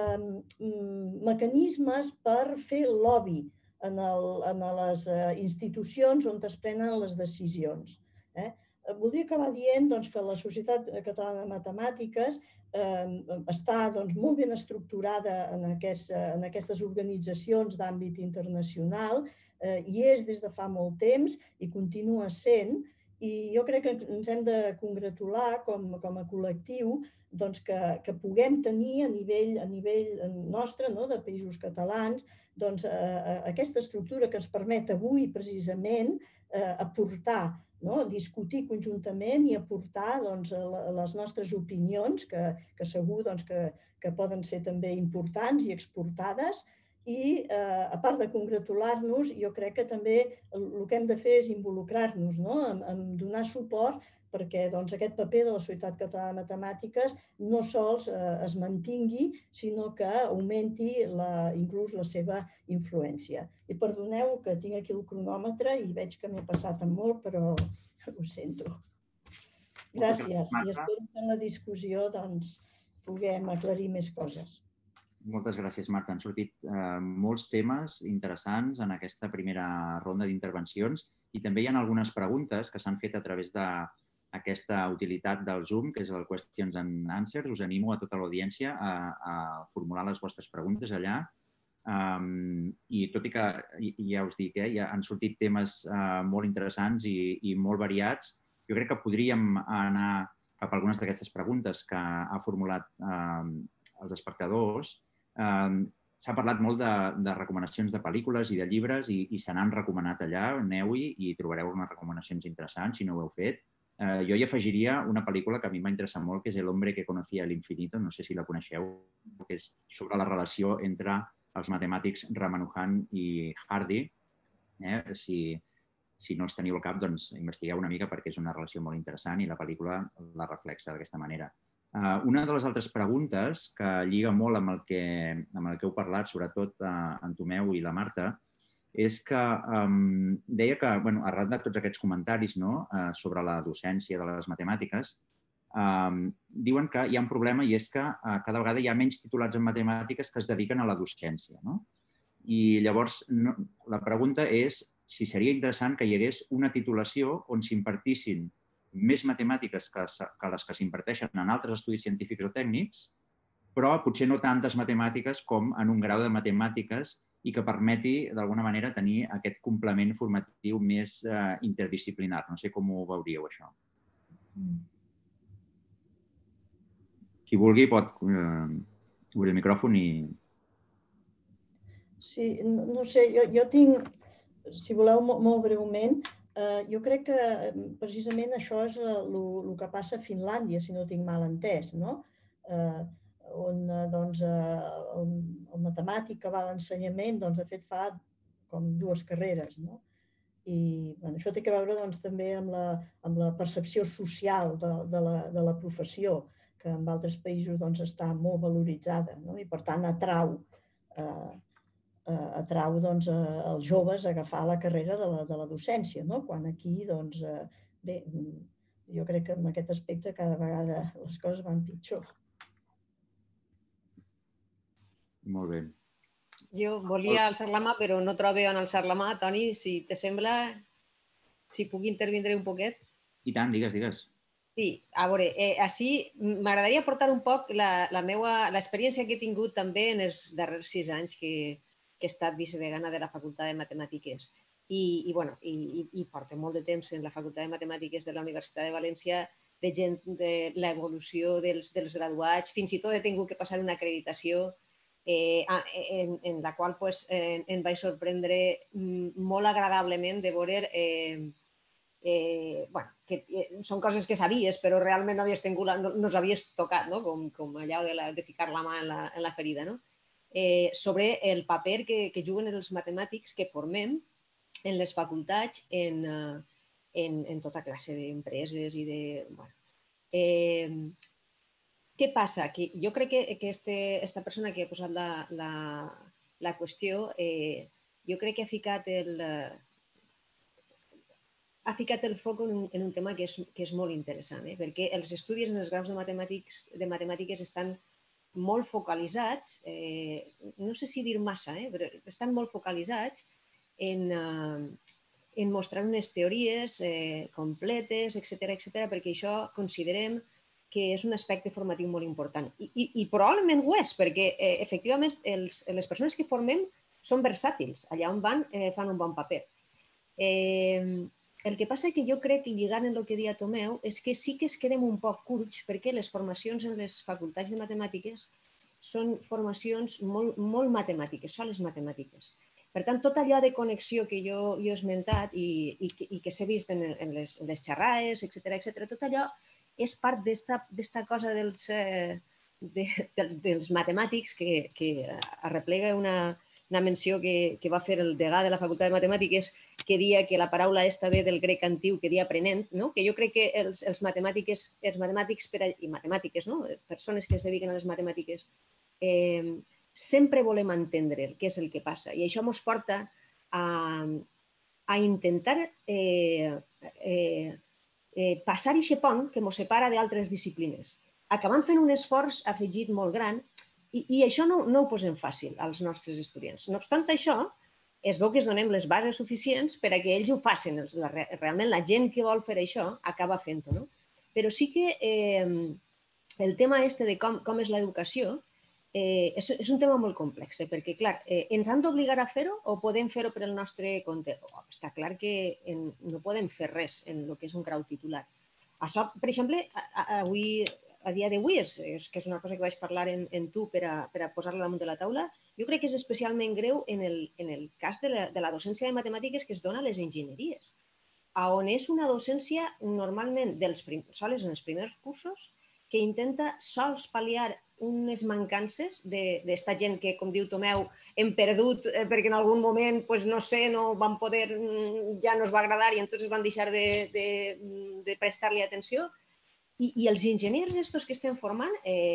Speaker 5: mecanismes per fer lobby en les institucions on es prenen les decisions. Voldria acabar dient que la Societat Catalana de Matemàtiques està molt ben estructurada en aquestes organitzacions d'àmbit internacional i és des de fa molt temps i continua sent. I jo crec que ens hem de congratular com a col·lectiu que puguem tenir a nivell nostre, de països catalans, aquesta estructura que ens permet avui precisament aportar, discutir conjuntament i aportar les nostres opinions, que segur que poden ser també importants i exportades. I a part de congratular-nos, jo crec que també el que hem de fer és involucrar-nos, en donar suport perquè aquest paper de la Societat Catalana de Matemàtiques no sols es mantingui, sinó que augmenti inclús la seva influència. I perdoneu que tinc aquí el cronòmetre i veig que m'he passat en molt, però ho sento. Gràcies i espero que en la discussió puguem aclarir més coses.
Speaker 1: Moltes gràcies, Marta. Han sortit molts temes interessants en aquesta primera ronda d'intervencions i també hi ha algunes preguntes que s'han fet a través d'aquesta utilitat del Zoom, que és el Questions and Answers. Us animo a tota l'audiència a formular les vostres preguntes allà. I tot i que, ja us dic, han sortit temes molt interessants i molt variats, jo crec que podríem anar cap a algunes d'aquestes preguntes que ha formulat els espectadors. S'ha parlat molt de recomanacions de pel·lícules i de llibres i se n'han recomanat allà. Aneu-hi i trobareu unes recomanacions interessants si no ho heu fet. Jo hi afegiria una pel·lícula que a mi m'ha interessat molt, que és El hombre que conocía el infinito, no sé si la coneixeu, que és sobre la relació entre els matemàtics Ramanujan i Hardy. Si no els teniu al cap, doncs investigueu una mica perquè és una relació molt interessant i la pel·lícula la reflexa d'aquesta manera. Una de les altres preguntes que lliga molt amb el que heu parlat, sobretot en Tomeu i la Marta, és que deia que, arran de tots aquests comentaris sobre la docència de les matemàtiques, diuen que hi ha un problema i és que cada vegada hi ha menys titulats en matemàtiques que es dediquen a la docència. I llavors la pregunta és si seria interessant que hi hagués una titulació on s'impartissin més matemàtiques que les que s'imparteixen en altres estudis científics o tècnics, però potser no tantes matemàtiques com en un grau de matemàtiques i que permeti, d'alguna manera, tenir aquest complement formatiu més interdisciplinar. No sé com ho veuríeu, això. Qui vulgui pot obrir el micròfon i...
Speaker 5: Sí, no sé, jo tinc, si voleu molt breument, jo crec que precisament això és el que passa a Finlàndia, si no tinc mal entès, on el matemàtic que va a l'ensenyament, de fet, fa com dues carreres. I això té a veure també amb la percepció social de la professió, que en altres països està molt valoritzada i, per tant, atrau atrau els joves a agafar la carrera de la docència, no? Quan aquí, bé, jo crec que en aquest aspecte cada vegada les coses van pitjor.
Speaker 1: Molt bé.
Speaker 3: Jo volia alçar la mà, però no trobo on alçar la mà. Toni, si te sembla, si puc intervindre un poquet.
Speaker 1: I tant, digues.
Speaker 3: Sí, a veure, així m'agradaria portar un poc l'experiència que he tingut també en els darrers 6 anys que he estat vicedegana de la Facultat de Matemàtiques. I porto molt de temps en la Facultat de Matemàtiques de la Universitat de València veient l'evolució dels graduats. Fins i tot he tingut que passar una acreditació en la qual em vaig sorprendre molt agradablement de veure que són coses que sabies, però realment no havies tingut, no havies tocat, no? Com allò de ficar la mà en la ferida, no? Sobre el paper que juguen els matemàtics que formem en les facultats en tota classe d'empreses i de... Què passa? Que jo crec que aquesta persona que ha posat la qüestió, jo crec que ha ficat el foc en un tema que és molt interessant, perquè els estudis en els graus de matemàtiques estan molt focalitzats, no sé si dir massa, però estan molt focalitzats en mostrar unes teories completes, etc., perquè això considerem que és un aspecte formatiu molt important. I probablement ho és, perquè efectivament les persones que formem són versàtils. Allà on van fan un bon paper. El que passa que jo crec, i lligant en el que deia Tomeu, és que sí que es quedem un poc curts perquè les formacions en les facultats de matemàtiques són formacions molt matemàtiques, soles matemàtiques. Per tant, tot allò de connexió que jo he esmentat i que s'ha vist en les xerrades, etc., tot allò és part d'esta cosa dels matemàtics que arreplega una menció que va fer el degà de la Facultat de Matemàtiques que dia que la paraula esta ve del grec antiu que dia aprenent, que jo crec que els matemàtics i matemàtiques, persones que es dediquen a les matemàtiques, sempre volem entendre què és el que passa. I això ens porta a intentar passar aquest pont que ens separa d'altres disciplines. Acabant fent un esforç afegit molt gran i això no ho posem fàcil als nostres estudiants. No obstant això, es veu que es donem les bases suficients per a que ells ho facin. Realment la gent que vol fer això acaba fent-ho. Però sí que el tema de com és l'educació és un tema molt complex, perquè, clar, ens han d'obligar a fer-ho o podem fer-ho per el nostre compte? Està clar que no podem fer res en el que és un grau titular. Això, per exemple, a dia d'avui, que és una cosa que vaig parlar amb tu per a posar-la damunt de la taula, jo crec que és especialment greu en el cas de la docència de matemàtiques que es dona a les enginyeries, on és una docència normalment sols en els primers cursos que intenta sols pal·liar unes mancances d'esta gent que, com diu Tomeu, hem perdut perquè en algun moment, no sé, no van poder, ja no es va agradar i entonces van deixar de prestar-li atenció. I els enginyers estos que estem formant,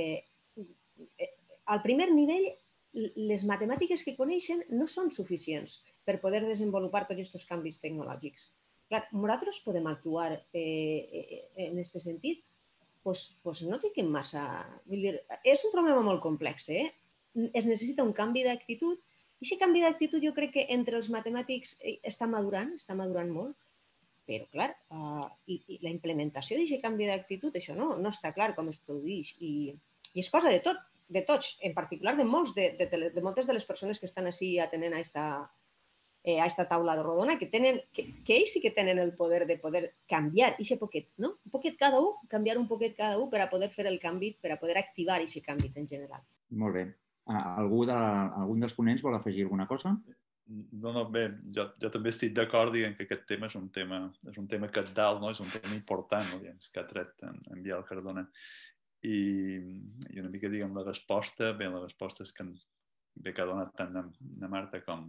Speaker 3: al primer nivell, les matemàtiques que coneixen no són suficients per poder desenvolupar tots aquests canvis tecnològics. Clar, nosaltres podem actuar en aquest sentit? Doncs no tinguem massa... És un problema molt complex, es necessita un canvi d'actitud i aquest canvi d'actitud jo crec que entre els matemàtics està madurant molt. Però, clar, la implementació d'aquest canvi d'actitud, això no està clar com es produeix. I és cosa de tots, en particular de moltes de les persones que estan així atenent a aquesta taula de rodona, que ells sí que tenen el poder de poder canviar aquest poquet, no? Un poquet cada un, canviar un poquet cada un per a poder fer el canvi, per a poder activar aquest canvi en general.
Speaker 1: Molt bé. Algun dels ponents vol afegir alguna cosa?
Speaker 4: No, bé, jo també estic d'acord dient que aquest tema és un tema cabdal, és un tema important, que ha tret en Biel Cardona. I una mica, la resposta és que ha donat tant de Marta com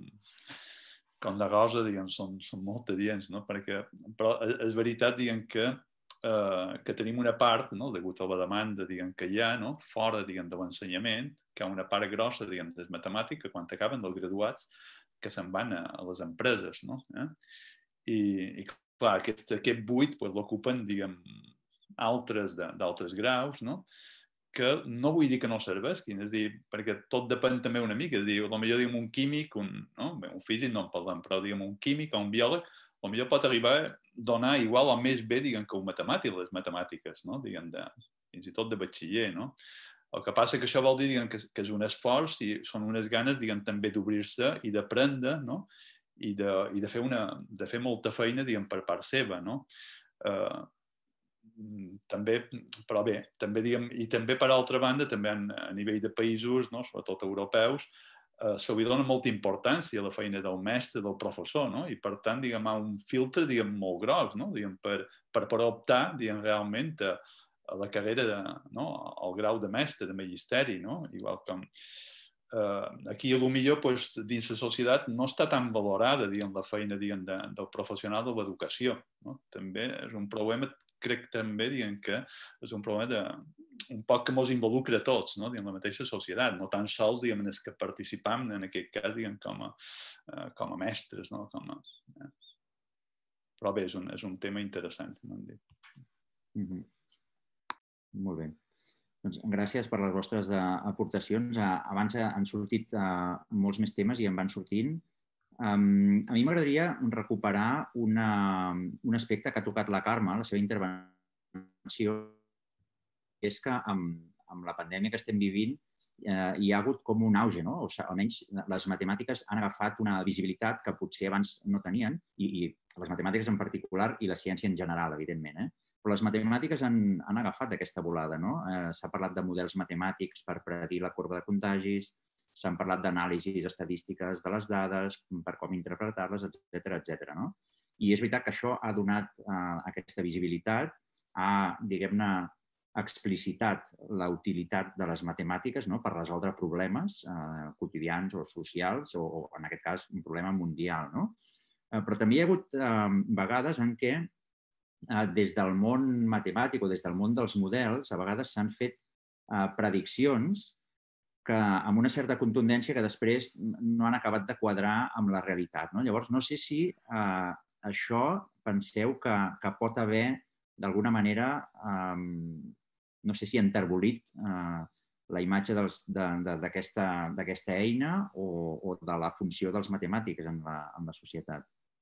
Speaker 4: de Rosa, són molt adients, però és veritat que que tenim una part, degut a la demanda que hi ha, fora de l'ensenyament, que hi ha una part grossa de matemàtica quan acaben dels graduats que se'n van a les empreses. I clar, aquest buit l'ocupen d'altres graus, que no vull dir que no serveixin, és a dir, perquè tot depèn també una mica, és a dir, potser un químic, un físic no en parlem, però un químic o un biòleg, potser pot arribar a donar igual o més bé que un matemàtic, les matemàtiques, fins i tot de batxiller. El que passa que això vol dir que és un esforç i són unes ganes també d'obrir-se i d'aprendre i de fer molta feina per part seva. També, però bé, i també per altra banda, també a nivell de països, sobretot europeus, se li dona molta importància a la feina del mestre, del professor, i per tant, hi ha un filtre molt gros per poder optar realment a la carrera, al grau de mestre, de magisteri, igual com aquí potser dins la societat no està tan valorada la feina del professional de l'educació. També és un problema, crec també que és un problema un poc que ens involucra a tots, en la mateixa societat, no tan sols en els que participam, en aquest cas, com a mestres. Però bé, és un tema interessant.
Speaker 1: Molt bé. Doncs gràcies per les vostres aportacions. Abans han sortit molts més temes i en van sortint. A mi m'agradaria recuperar un aspecte que ha tocat la Carme a la seva intervenció, que és que amb la pandèmia que estem vivint hi ha hagut com un auge, o almenys les matemàtiques han agafat una visibilitat que potser abans no tenien, i les matemàtiques en particular i la ciència en general, evidentment. Però les matemàtiques han agafat aquesta volada. S'ha parlat de models matemàtics per predir la corba de contagis, s'han parlat d'anàlisis estadístiques de les dades, per com interpretar-les, etc. I és veritat que això ha donat aquesta visibilitat, ha, diguem-ne, explicitat la utilitat de les matemàtiques per resoldre problemes quotidians o socials, o en aquest cas un problema mundial. Però també hi ha hagut vegades en què des del món matemàtic o des del món dels models, a vegades s'han fet prediccions que amb una certa contundència que després no han acabat de quadrar amb la realitat. Llavors, no sé si això penseu que pot haver, d'alguna manera, no sé si enterbolit la imatge d'aquesta eina o de la funció dels matemàtics en la societat.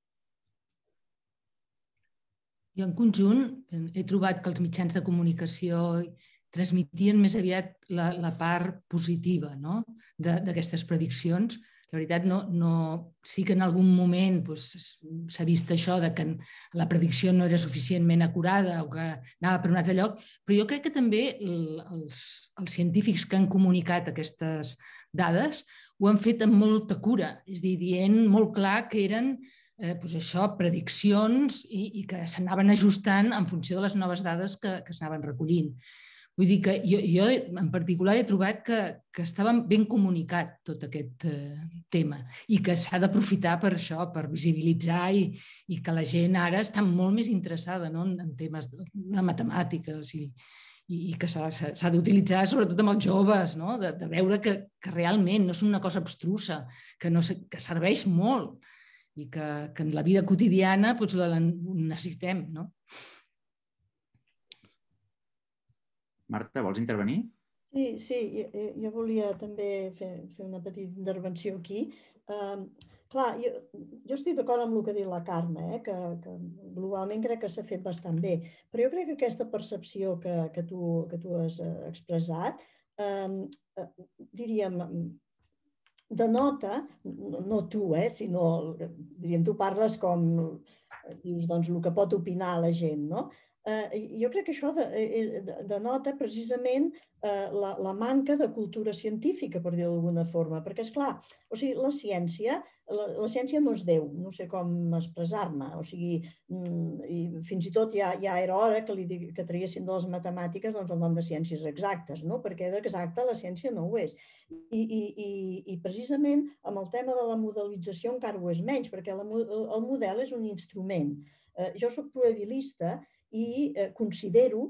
Speaker 2: Jo, en conjunt, he trobat que els mitjans de comunicació transmetien més aviat la part positiva d'aquestes prediccions. La veritat, sí que en algun moment s'ha vist això de que la predicció no era suficientment acurada o que anava per un altre lloc, però jo crec que també els científics que han comunicat aquestes dades ho han fet amb molta cura, és a dir, dient molt clar que eren prediccions i que s'anaven ajustant en funció de les noves dades que s'anaven recollint. Vull dir que jo en particular he trobat que estava ben comunicat tot aquest tema i que s'ha d'aprofitar per això, per visibilitzar i que la gent ara està molt més interessada en temes de matemàtiques i que s'ha d'utilitzar sobretot amb els joves, de veure que realment no és una cosa abstrusa, que serveix molt i que en la vida quotidiana la necessitem.
Speaker 1: Marta, vols intervenir?
Speaker 5: Sí, jo volia també fer una petita intervenció aquí. Clar, jo estic d'acord amb el que ha dit la Carme, que globalment crec que s'ha fet bastant bé, però jo crec que aquesta percepció que tu has expressat, diríem, denota, no tu, sinó, diríem, tu parles com, dius, doncs, el que pot opinar la gent, no? Jo crec que això denota precisament la manca de cultura científica, per dir-ho d'alguna forma, perquè, esclar, la ciència no és Déu, no sé com expressar-me, fins i tot ja era hora que traguessin de les matemàtiques el nom de ciències exactes, perquè d'exacta la ciència no ho és. I precisament amb el tema de la modelització encara ho és menys, perquè el model és un instrument. Jo soc probabilista i considero,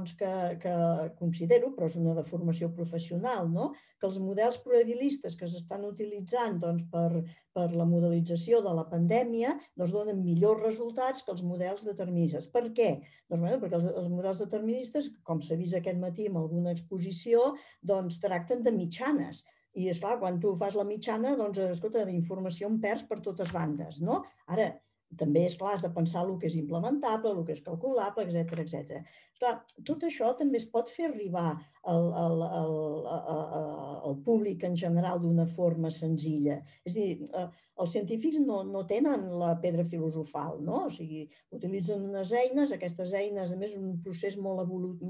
Speaker 5: però és una deformació professional, que els models probabilistes que s'estan utilitzant per la modelització de la pandèmia donen millors resultats que els models deterministes. Per què? Perquè els models deterministes, com s'ha vist aquest matí en alguna exposició, tracten de mitjanes. I, esclar, quan tu fas la mitjana, escolta, d'informació en perds per totes bandes. Ara, també, esclar, has de pensar el que és implementable, el que és calculable, etc. Esclar, tot això també es pot fer arribar al públic en general d'una forma senzilla. És a dir, els científics no tenen la pedra filosofal, o sigui, utilitzen unes eines, aquestes eines, a més, un procés molt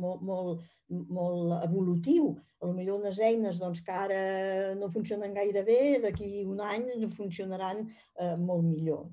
Speaker 5: evolutiu. Potser unes eines que ara no funcionen gaire bé, d'aquí un any funcionaran molt millor,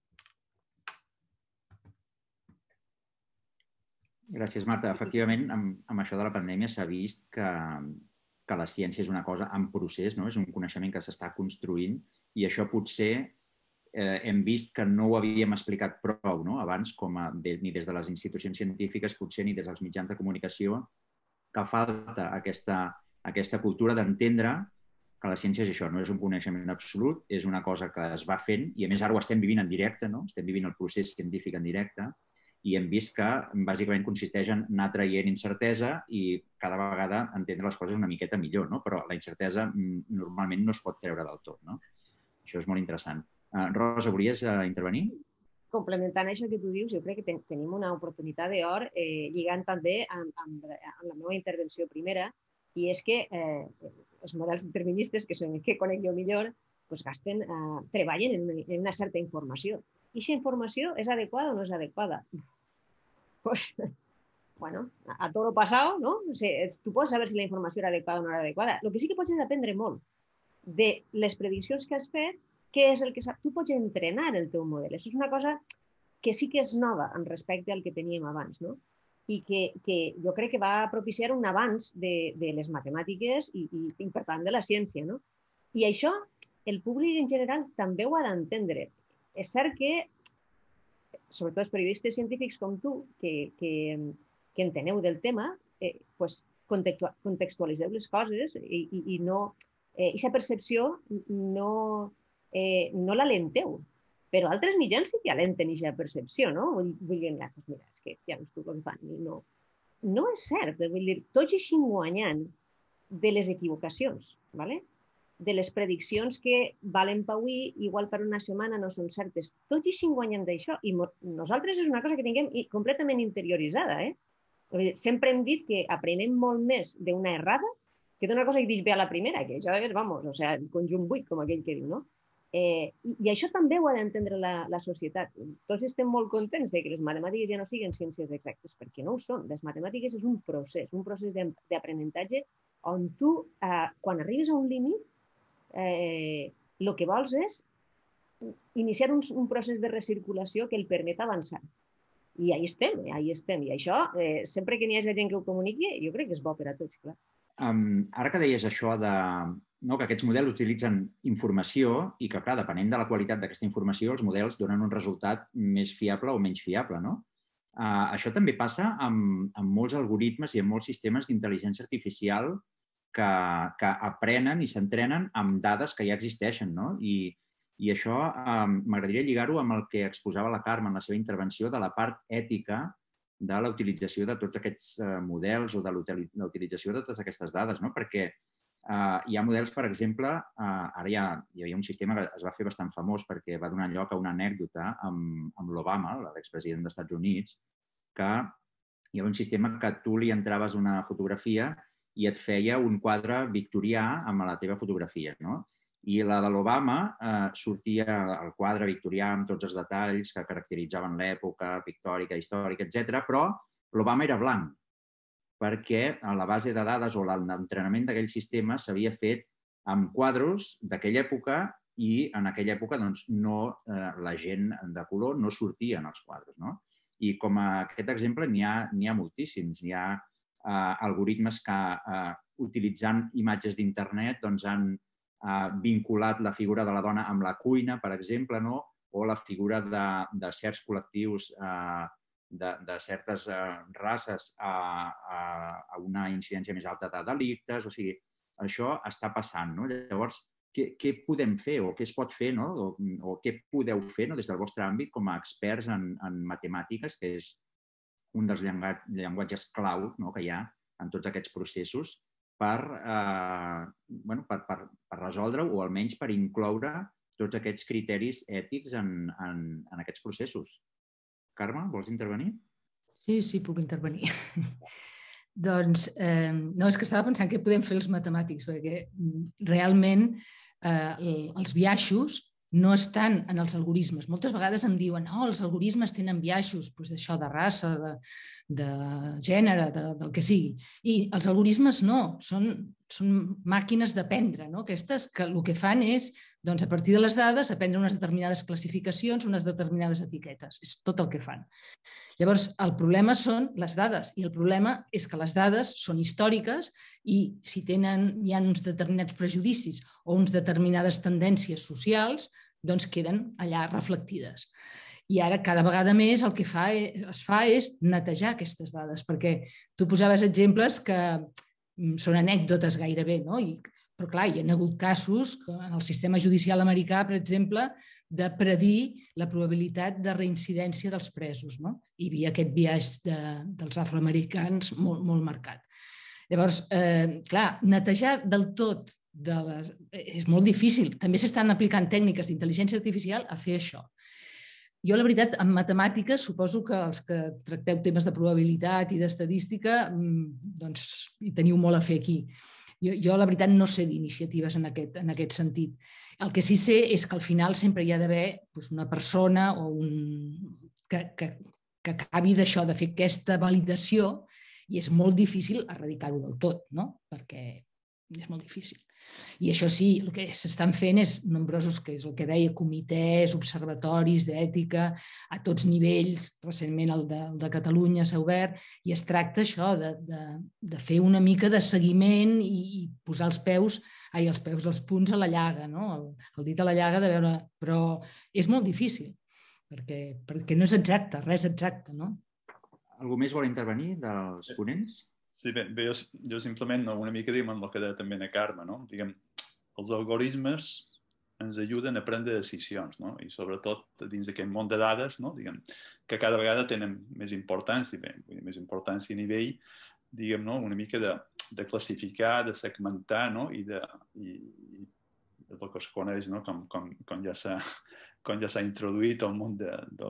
Speaker 1: Gràcies, Marta. Efectivament, amb això de la pandèmia s'ha vist que la ciència és una cosa en procés, és un coneixement que s'està construint i això potser hem vist que no ho havíem explicat prou abans, ni des de les institucions científiques, potser ni des dels mitjans de comunicació, que falta aquesta cultura d'entendre que la ciència és això, no és un coneixement absolut, és una cosa que es va fent i, a més, ara ho estem vivint en directe, estem vivint el procés científic en directe i hem vist que bàsicament consisteix en anar traient incertesa i cada vegada entendre les coses una miqueta millor, però la incertesa normalment no es pot treure del tot. Això és molt interessant. Rosa, volies intervenir?
Speaker 3: Complementant això que tu dius, jo crec que tenim una oportunitat d'or lligant també amb la meva intervenció primera, i és que els models deterministes, que són els que conec jo millor, treballen en una certa informació. I aquesta informació és adequada o no és adequada? Bueno, a toro pasado, ¿no? Tu pots saber si la informació era adequada o no era adequada. El que sí que pots és aprendre molt de les prediccions que has fet, què és el que saps. Tu pots entrenar el teu model. Això és una cosa que sí que és nova en respecte al que teníem abans, no? I que jo crec que va propiciar un avanç de les matemàtiques i, per tant, de la ciència, no? I això el públic en general també ho ha d'entendre. És cert que, sobretot els periodistes científics com tu, que enteneu del tema, contextualitzeu les coses i no... Aquesta percepció no l'alenteu. Però altres mitjans sí que alenten aquesta percepció, no? Vull dir, mira, és que ja no és tu el que fan. No és cert. Vull dir, tots eixim guanyant de les equivocacions, d'acord? De les prediccions que valen per avui, igual per una setmana no són certes. Tots eixim guanyant d'això i nosaltres és una cosa que tinguem completament interioritzada. Sempre hem dit que aprenem molt més d'una errada que d'una cosa que dius bé a la primera, que això és, el conjunt buit, com aquell que diu, no? I això també ho ha d'entendre la societat. Tots estem molt contents que les matemàtiques ja no siguin ciències exactes, perquè no ho són. Les matemàtiques és un procés d'aprenentatge on tu, quan arribes a un límit, el que vols és iniciar un procés de recirculació que el permet avançar. I ahí estem. I això, sempre que n'hi hagi gent que ho comuniqui, jo crec que és bo per a tots, clar.
Speaker 1: Ara que deies això que aquests models utilitzen informació i que, clar, depenent de la qualitat d'aquesta informació, els models donen un resultat més fiable o menys fiable, no? Això també passa amb molts algoritmes i amb molts sistemes d'intel·ligència artificial que aprenen i s'entrenen amb dades que ja existeixen, no? I això m'agradaria lligar-ho amb el que exposava la Carme en la seva intervenció de la part ètica de la utilització de tots aquests models o de la utilització de totes aquestes dades, no? Perquè hi ha models, per exemple, ara hi havia un sistema que es va fer bastant famós perquè va donar lloc a una anècdota amb l'Obama, l'expresident dels Estats Units, que hi havia un sistema que tu li entraves una fotografia i et feia un quadre victorià amb la teva fotografia, no? I la de l'Obama sortia el quadre victorià amb tots els detalls que caracteritzaven l'època pictòrica, històrica, etc. Però l'Obama era blanc, perquè a la base de dades o l'entrenament d'aquell sistema s'havia fet amb quadros d'aquella època i en aquella època la gent de color no sortia en els quadres. I com a aquest exemple n'hi ha moltíssims. Hi ha algoritmes que, utilitzant imatges d'internet, han vinculat la figura de la dona amb la cuina, per exemple, o la figura de certs col·lectius de certes races a una incidència més alta de delictes. O sigui, això està passant, no? Llavors, què podem fer o què es pot fer, no? O què podeu fer, no, des del vostre àmbit com a experts en matemàtiques, que és un dels llenguatges clau, no, que hi ha en tots aquests processos, per resoldre o almenys per incloure tots aquests criteris ètics en aquests processos. Carme, vols intervenir?
Speaker 2: Sí, puc intervenir. Doncs, no, és que estava pensant què podem fer els matemàtics, perquè realment els biaixos no estan en els algorismes. Moltes vegades em diuen els algorismes tenen biaixos, d'això, de raça, de gènere, del que sigui. I els algorismes no, són màquines d'aprendre, aquestes que el que fan és, a partir de les dades, aprendre unes determinades classificacions, unes determinades etiquetes. És tot el que fan. Llavors, el problema són les dades, i el problema és que les dades són històriques i si hi ha uns determinats prejudicis o uns determinades tendències socials, doncs queden allà reflectides. I ara, cada vegada més, el que es fa és netejar aquestes dades, perquè tu posaves exemples que són anècdotes gairebé, no? Però clar, hi ha hagut casos, en el sistema judicial americà, per exemple, de predir la probabilitat de reincidència dels presos, no? Hi havia aquest biaix dels afroamericans molt marcat. Llavors, clar, netejar del tot és molt difícil. També s'estan aplicant tècniques d'intel·ligència artificial a fer això. Jo, la veritat, en matemàtiques, suposo que els que tracteu temes de probabilitat i d'estadística, doncs hi teniu molt a fer aquí. Jo, la veritat, no sé d'iniciatives en aquest sentit. El que sí sé és que al final sempre hi ha d'haver una persona que acabi d'això, de fer aquesta validació, i és molt difícil erradicar-ho del tot, no? Perquè és molt difícil. I això sí, el que s'estan fent és nombrosos, que és el que deia, comitès, observatoris d'ètica a tots nivells. Recentment el de Catalunya s'ha obert i es tracta això de fer una mica de seguiment i posar els punts a la llaga, el dit a la llaga, de veure... Però és molt difícil, perquè no és exacte, res exacte, no?
Speaker 1: Algú més vol intervenir dels ponents?
Speaker 4: Sí, bé, jo simplement una mica diguem en el que deia també a Carme, no? Diguem, els algoritmes ens ajuden a prendre decisions, no? I sobretot dins d'aquest món de dades, no? Diguem, que cada vegada tenen més importància, més importància a nivell, diguem, no? Una mica de classificar, de segmentar, no? I el que es coneix, no? Com ja s'ha introduït al món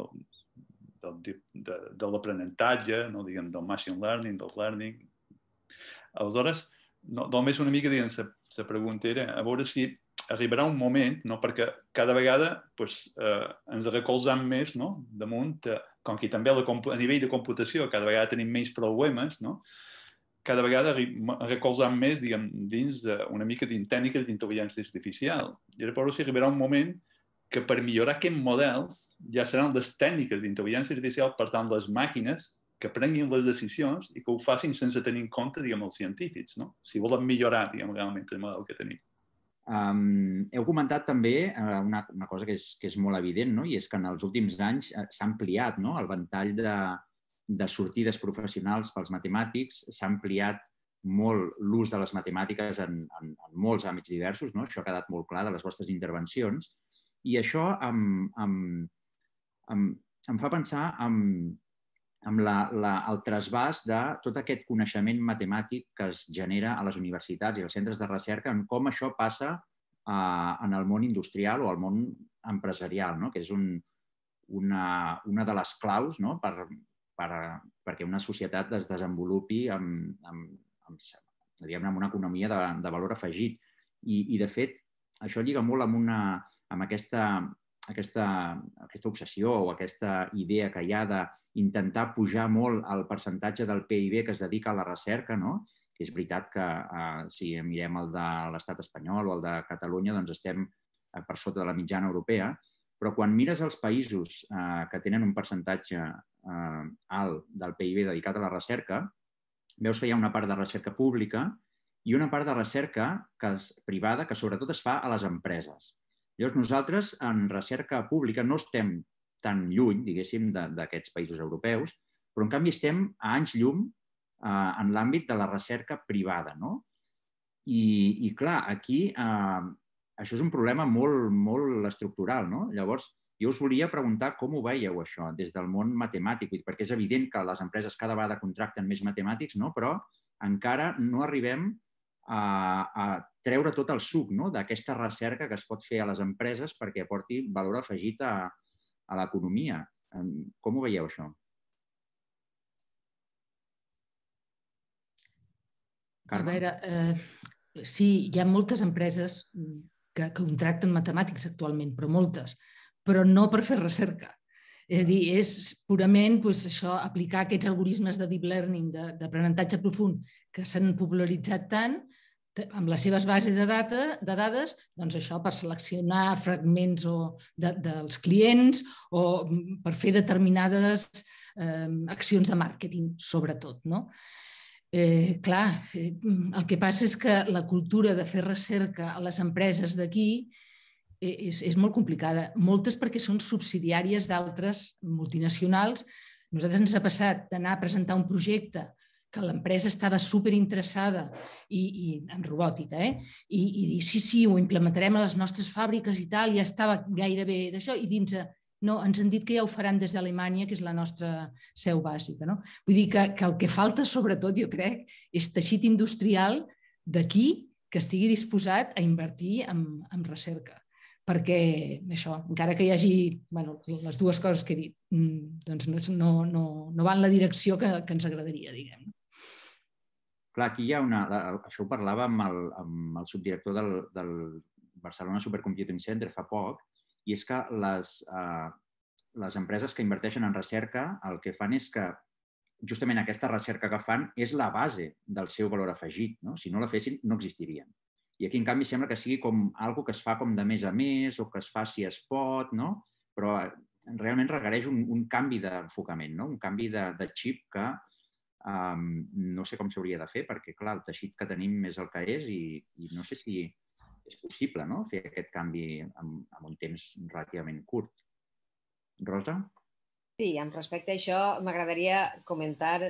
Speaker 4: de l'aprenentatge, no? Diguem, del machine learning, del learning. Aleshores, només una mica la pregunta era a veure si arribarà un moment, perquè cada vegada ens recolzam més damunt, com que també a nivell de computació cada vegada tenim menys problemes, cada vegada recolzam més dins una mica de tècniques d'intel·ligència artificial. I ara veure si arribarà un moment que per millorar aquests models ja seran les tècniques d'intel·ligència artificial, per tant, les màquines que prenguin les decisions i que ho facin sense tenir en compte, els científics, si volen millorar, realment el model que tenim.
Speaker 1: Heu comentat també una cosa que és molt evident, i és que en els últims anys s'ha ampliat el ventall de sortides professionals pels matemàtics, s'ha ampliat molt l'ús de les matemàtiques en molts àmbits diversos, això ha quedat molt clar de les vostres intervencions, i això em fa pensar amb el trasbàs de tot aquest coneixement matemàtic que es genera a les universitats i als centres de recerca, en com això passa en el món industrial o al món empresarial, que és una de les claus perquè una societat es desenvolupi amb una economia de valor afegit. I, de fet, això lliga molt amb aquesta obsessió o aquesta idea que hi ha d'intentar pujar molt el percentatge del PIB que es dedica a la recerca, que és veritat que si mirem el de l'estat espanyol o el de Catalunya, doncs estem per sota de la mitjana europea, però quan mires els països que tenen un percentatge alt del PIB dedicat a la recerca, veus que hi ha una part de recerca pública i una part de recerca privada que sobretot es fa a les empreses. Llavors, nosaltres, en recerca pública, no estem tan lluny, diguéssim, d'aquests països europeus, Però, en canvi, estem a anys llum en l'àmbit de la recerca privada, no? I clar, aquí això és un problema molt estructural, no? Llavors, jo us volia preguntar com ho veieu, això, des del món matemàtic, perquè és evident que les empreses cada vegada contracten més matemàtics, no? Però encara no arribem a treure tot el suc d'aquesta recerca que es pot fer a les empreses perquè aporti valor afegit a l'economia. Com ho veieu, això?
Speaker 2: A veure, sí, hi ha moltes empreses que contracten matemàtics actualment, però moltes, però no per fer recerca. És a dir, és purament això, aplicar aquests algoritmes de deep learning, d'aprenentatge profund, que s'han popularitzat tant amb les seves bases de dades, doncs això per seleccionar fragments dels clients o per fer determinades accions de màrqueting, sobretot, no? Clar, el que passa és que la cultura de fer recerca a les empreses d'aquí és molt complicada. Moltes perquè són subsidiàries d'altres multinacionals. Nosaltres ens ha passat d'anar a presentar un projecte que l'empresa estava superinteressada en robòtica, i dir, sí, ho implementarem a les nostres fàbriques i tal, ja estava gairebé d'això, i dins no, ens han dit que ja ho faran des d'Alemanya, que és la nostra seu bàsica. Vull dir que el que falta, sobretot, jo crec, és teixit industrial d'aquí que estigui disposat a invertir en recerca. Perquè això, encara que hi hagi les dues coses que he dit, doncs no va en la direcció que ens agradaria, diguem.
Speaker 1: Clar, aquí hi ha això ho parlava amb el subdirector del Barcelona Supercomputing Center fa poc, i és que les empreses que inverteixen en recerca el que fan és que justament aquesta recerca que fan és la base del seu valor afegit. Si no la fessin, no existirien. I aquí, en canvi, sembla que sigui com algo que es fa com de més a més o que es fa si es pot, però realment requereix un canvi d'enfocament, un canvi de xip que no sé com s'hauria de fer perquè, clar, el teixit que tenim és el que és i no sé si és possible fer aquest canvi en un temps relativament curt. Rosa?
Speaker 3: Sí, amb respecte a això m'agradaria comentar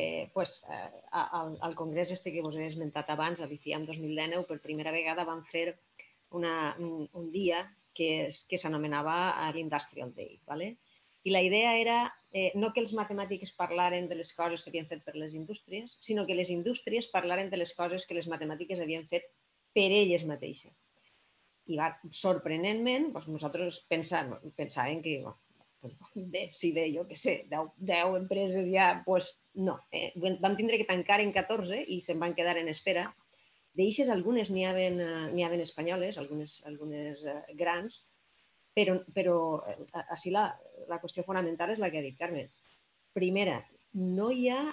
Speaker 3: al congrés que us he esmentat abans, a l'IFIAM 2019, per primera vegada van fer un dia que s'anomenava l'Industrial Day. I la idea era no que els matemàtics parlaren de les coses que havien fet per les indústries, sinó que les indústries parlaren de les coses que les matemàtiques havien fet per elles mateixes. I sorprenentment, nosaltres pensàvem que si bé, jo què sé, 10 empreses ja, doncs no. Vam tindre que tancar en 14 i se'n van quedar en espera. D'eixes algunes n'hi havien espanyoles, algunes grans, però així la qüestió fonamental és la que ha dit Carmen. Primera, no hi ha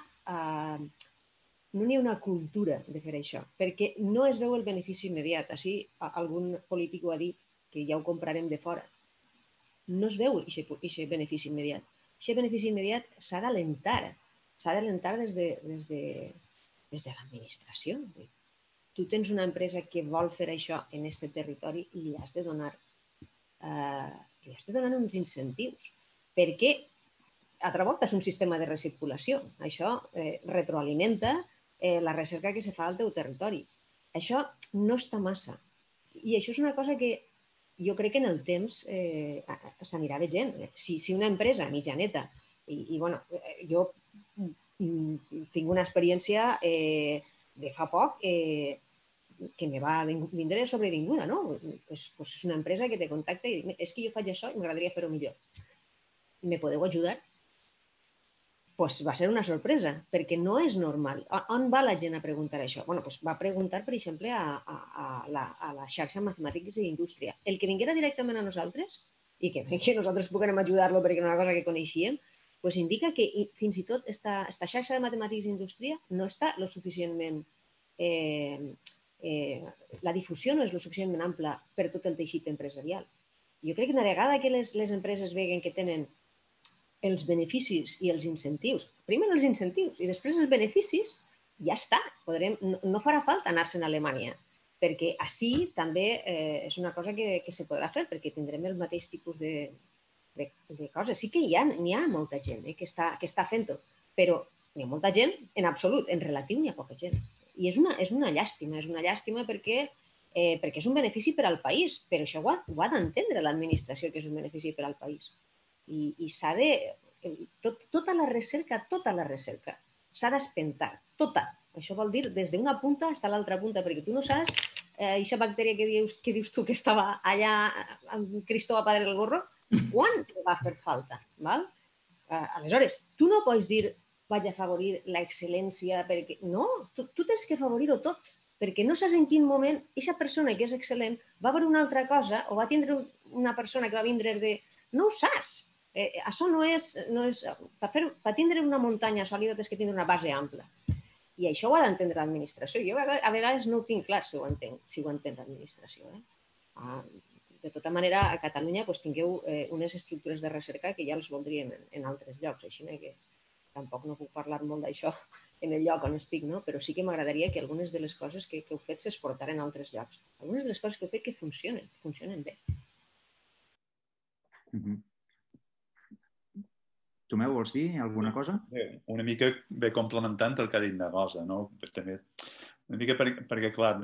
Speaker 3: una cultura de fer això, perquè no es veu el benefici immediat. Així algun polític ho ha dit, que ja ho comprarem de fora. No es veu aquest benefici immediat. Aquest benefici immediat s'ha d'alentar. S'ha d'alentar des de l'administració. Tu tens una empresa que vol fer això en aquest territori i li has de donar uns incentius. Perquè, altra volta, és un sistema de recirculació. Això retroalimenta la recerca que se fa al teu territori. Això no està massa. I això és una cosa que jo crec que en el temps s'anirà veient. Si una empresa mitjaneta, i jo tinc una experiència de fa poc que me va vindre sobrevinguda, no? És una empresa que te contacta i diu, és que jo faig això i m'agradaria fer-ho millor. Me podeu ajudar? Doncs va ser una sorpresa, perquè no és normal. On va la gent a preguntar això? Va preguntar, per exemple, a la xarxa Matemàtiques i Indústria. El que vinguera directament a nosaltres, i que nosaltres puguem ajudar-lo perquè era una cosa que coneixíem, indica que fins i tot aquesta xarxa de Matemàtiques i Indústria no està lo suficientment... La difusió no és lo suficientment ampla per tot el teixit empresarial. Jo crec que una vegada que les empreses veguen que tenen els beneficis i els incentius, primer els incentius i després els beneficis, ja està. No farà falta anar-se'n a Alemanya, perquè així també és una cosa que se podrà fer, perquè tindrem el mateix tipus de coses. Sí que n'hi ha molta gent que està fent-ho, però n'hi ha molta gent, en absolut, en relatiu n'hi ha poca gent. I és una llàstima perquè és un benefici per al país, però això ho ha d'entendre l'administració, que és un benefici per al país. I s'ha de... Tota la recerca s'ha d'espentar, tota. Això vol dir des d'una punta fins a l'altra punta, perquè tu no saps aquesta bactèria que dius tu que estava allà amb Cristóbal Padre del Gorro, quan te va fer falta? Aleshores, tu no pots dir vaig afavorir l'excel·lència, perquè no, tu tens que afavorir-ho tot, perquè no saps en quin moment aquesta persona que és excel·lent va veure una altra cosa o va tindre una persona que va vindre de... No ho saps. Això no és... Per tindre una muntanya sòlida tens que tindre una base ampla. I això ho ha d'entendre l'administració. Jo a vegades no ho tinc clar si ho entén l'administració. De tota manera, a Catalunya tingueu unes estructures de recerca que ja les voldrien en altres llocs, així que tampoc no puc parlar molt d'això en el lloc on estic, però sí que m'agradaria que algunes de les coses que heu fet s'exportaren a altres llocs. Algunes de les coses que heu fet que funcionen bé.
Speaker 1: Tomeu, vols dir alguna cosa?
Speaker 4: Una mica bé complementant el que ha dit Negosa, no? També, una mica perquè, clar,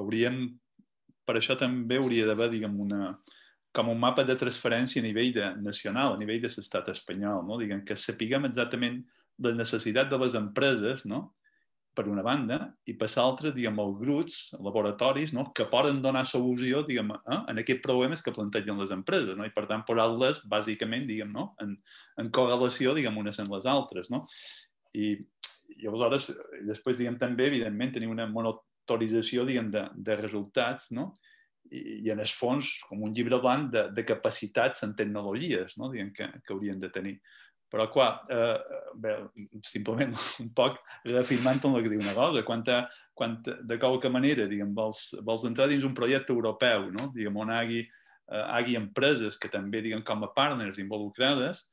Speaker 4: per això també hauria d'haver, diguem, com un mapa de transferència a nivell nacional, a nivell de l'estat espanyol, no? Diguem, que sapiguem exactament la necessitat de les empreses, no? Per una banda, i per l'altra, diguem, els grups, laboratoris, no? Que poden donar solució, diguem, en aquests problemes que plantegen les empreses, no? I per tant, posar-les, bàsicament, diguem, no? En correlació, diguem, unes amb les altres, no? I aleshores, després, diguem, també, evidentment, tenir una monitorització, diguem, de resultats, no? I en el fons, com un llibre blanc de capacitats en tecnologies, no? Diguem, que haurien de tenir. Però, clar, simplement un poc reafirmant el que diu Negosa, quan de qualque manera, diguem, vols entrar dins un projecte europeu, no? Diguem, on hi hagi empreses que també, diguem, com a partners involucrades,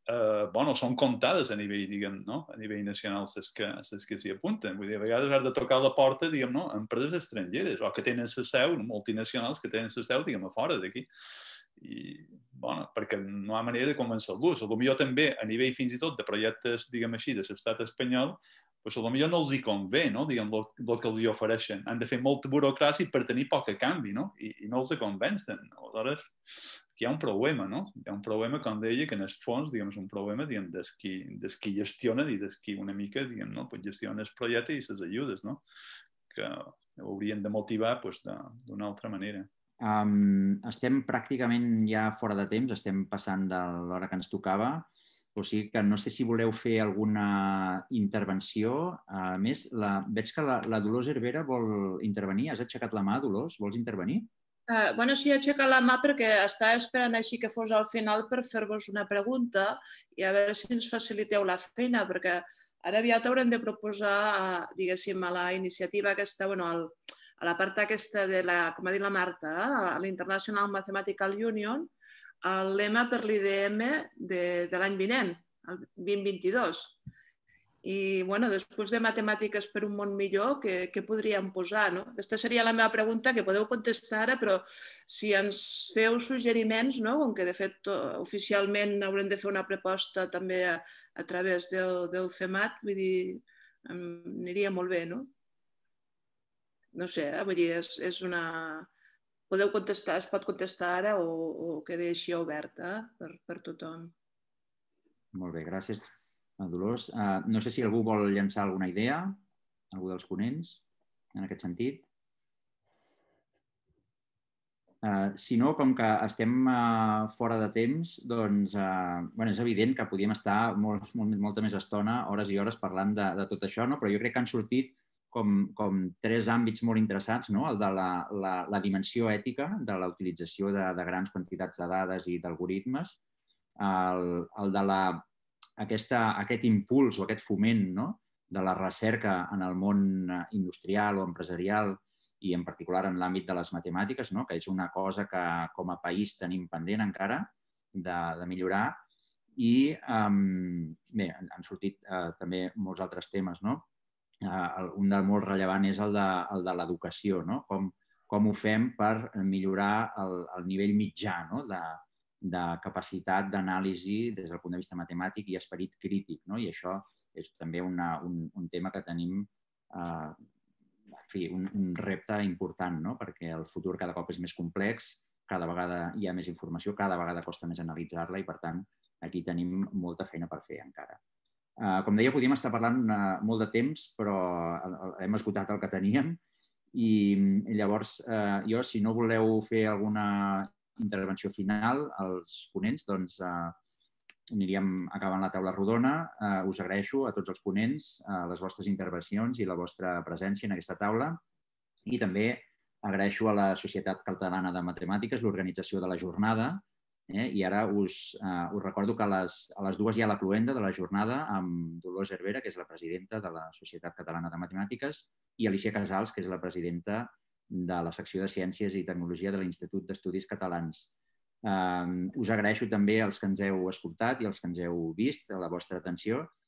Speaker 4: són comptades a nivell, diguem, no? A nivell nacional les que s'hi apunten. Vull dir, a vegades has de tocar la porta, diguem, no? A empreses estrangeres o que tenen la seu, multinacionals que tenen la seu, diguem, a fora d'aquí. I, perquè no hi ha manera de convencer-los. Potser també, a nivell fins i tot de projectes, diguem així, de l'estat espanyol, potser no els hi convé, no? Diguem, el que els hi ofereixen. Han de fer molta burocràcia per tenir poc a canvi, no? I no els convencen. Aleshores, aquí hi ha un problema, no? Hi ha un problema, com deia, que en el fons, diguem, és un problema, diguem, des qui gestiona i des qui una mica, diguem, no? Pues gestiona el projecte i les ajudes, no? Que haurien de motivar, pues, d'una altra manera.
Speaker 1: Estem pràcticament ja fora de temps, estem passant de l'hora que ens tocava, o sigui que no sé si voleu fer alguna intervenció. A més, veig que la Dolors Herrera vol intervenir. Has aixecat la mà, Dolors? Vols intervenir?
Speaker 6: Sí, he aixecat la mà perquè estava esperant així que fos al final per fer-vos una pregunta i a veure si ens faciliteu la feina, perquè ara aviat haurem de proposar, diguéssim, a la iniciativa aquesta, a la part aquesta de com ha dit la Marta, a l'International Mathematical Union, el lema per l'IDM de l'any vinent, el 2022. I, després de matemàtiques per un món millor, què podríem posar? Aquesta seria la meva pregunta, que podeu contestar ara, però si ens feu suggeriments, com que de fet oficialment haurem de fer una proposta també a través del CEMAT, vull dir, aniria molt bé, no? No sé, vull dir, és una... Podeu contestar, es pot contestar ara o queda així oberta per tothom.
Speaker 1: Molt bé, gràcies, Dolors. No sé si algú vol llançar alguna idea, algú dels ponents, en aquest sentit. Si no, com que estem fora de temps, doncs és evident que podíem estar molta més estona, hores i hores, parlant de tot això, però jo crec que han sortit com tres àmbits molt interessants, el de la dimensió ètica de la utilització de grans quantitats de dades i d'algoritmes, el de aquest impuls o aquest foment de la recerca en el món industrial o empresarial i en particular en l'àmbit de les matemàtiques, que és una cosa que com a país tenim pendent encara de millorar. I bé, han sortit també molts altres temes, un del molt rellevant és el de l'educació, com ho fem per millorar el nivell mitjà de capacitat d'anàlisi des del punt de vista matemàtic i esperit crític. I això és també un tema que tenim un repte important, no? Perquè el futur cada cop és més complex, cada vegada hi ha més informació, cada vegada costa més analitzar-la i, per tant, aquí tenim molta feina per fer encara. Com deia, podíem estar parlant molt de temps, però hem esgotat el que teníem i llavors jo, si no voleu fer alguna intervenció final als ponents, doncs aniríem acabant la taula rodona. Us agraeixo a tots els ponents les vostres intervencions i la vostra presència en aquesta taula i també agraeixo a la Societat Catalana de Matemàtiques l'organització de la jornada i ara us recordo que a les 2 hi ha la cloenda de la jornada amb Dolors Herrera, que és la presidenta de la Societat Catalana de Matemàtiques, i Alicia Casals, que és la presidenta de la secció de Ciències i Tecnologia de l'Institut d'Estudis Catalans. Us agraeixo també als que ens heu escoltat i als que ens heu vist la vostra atenció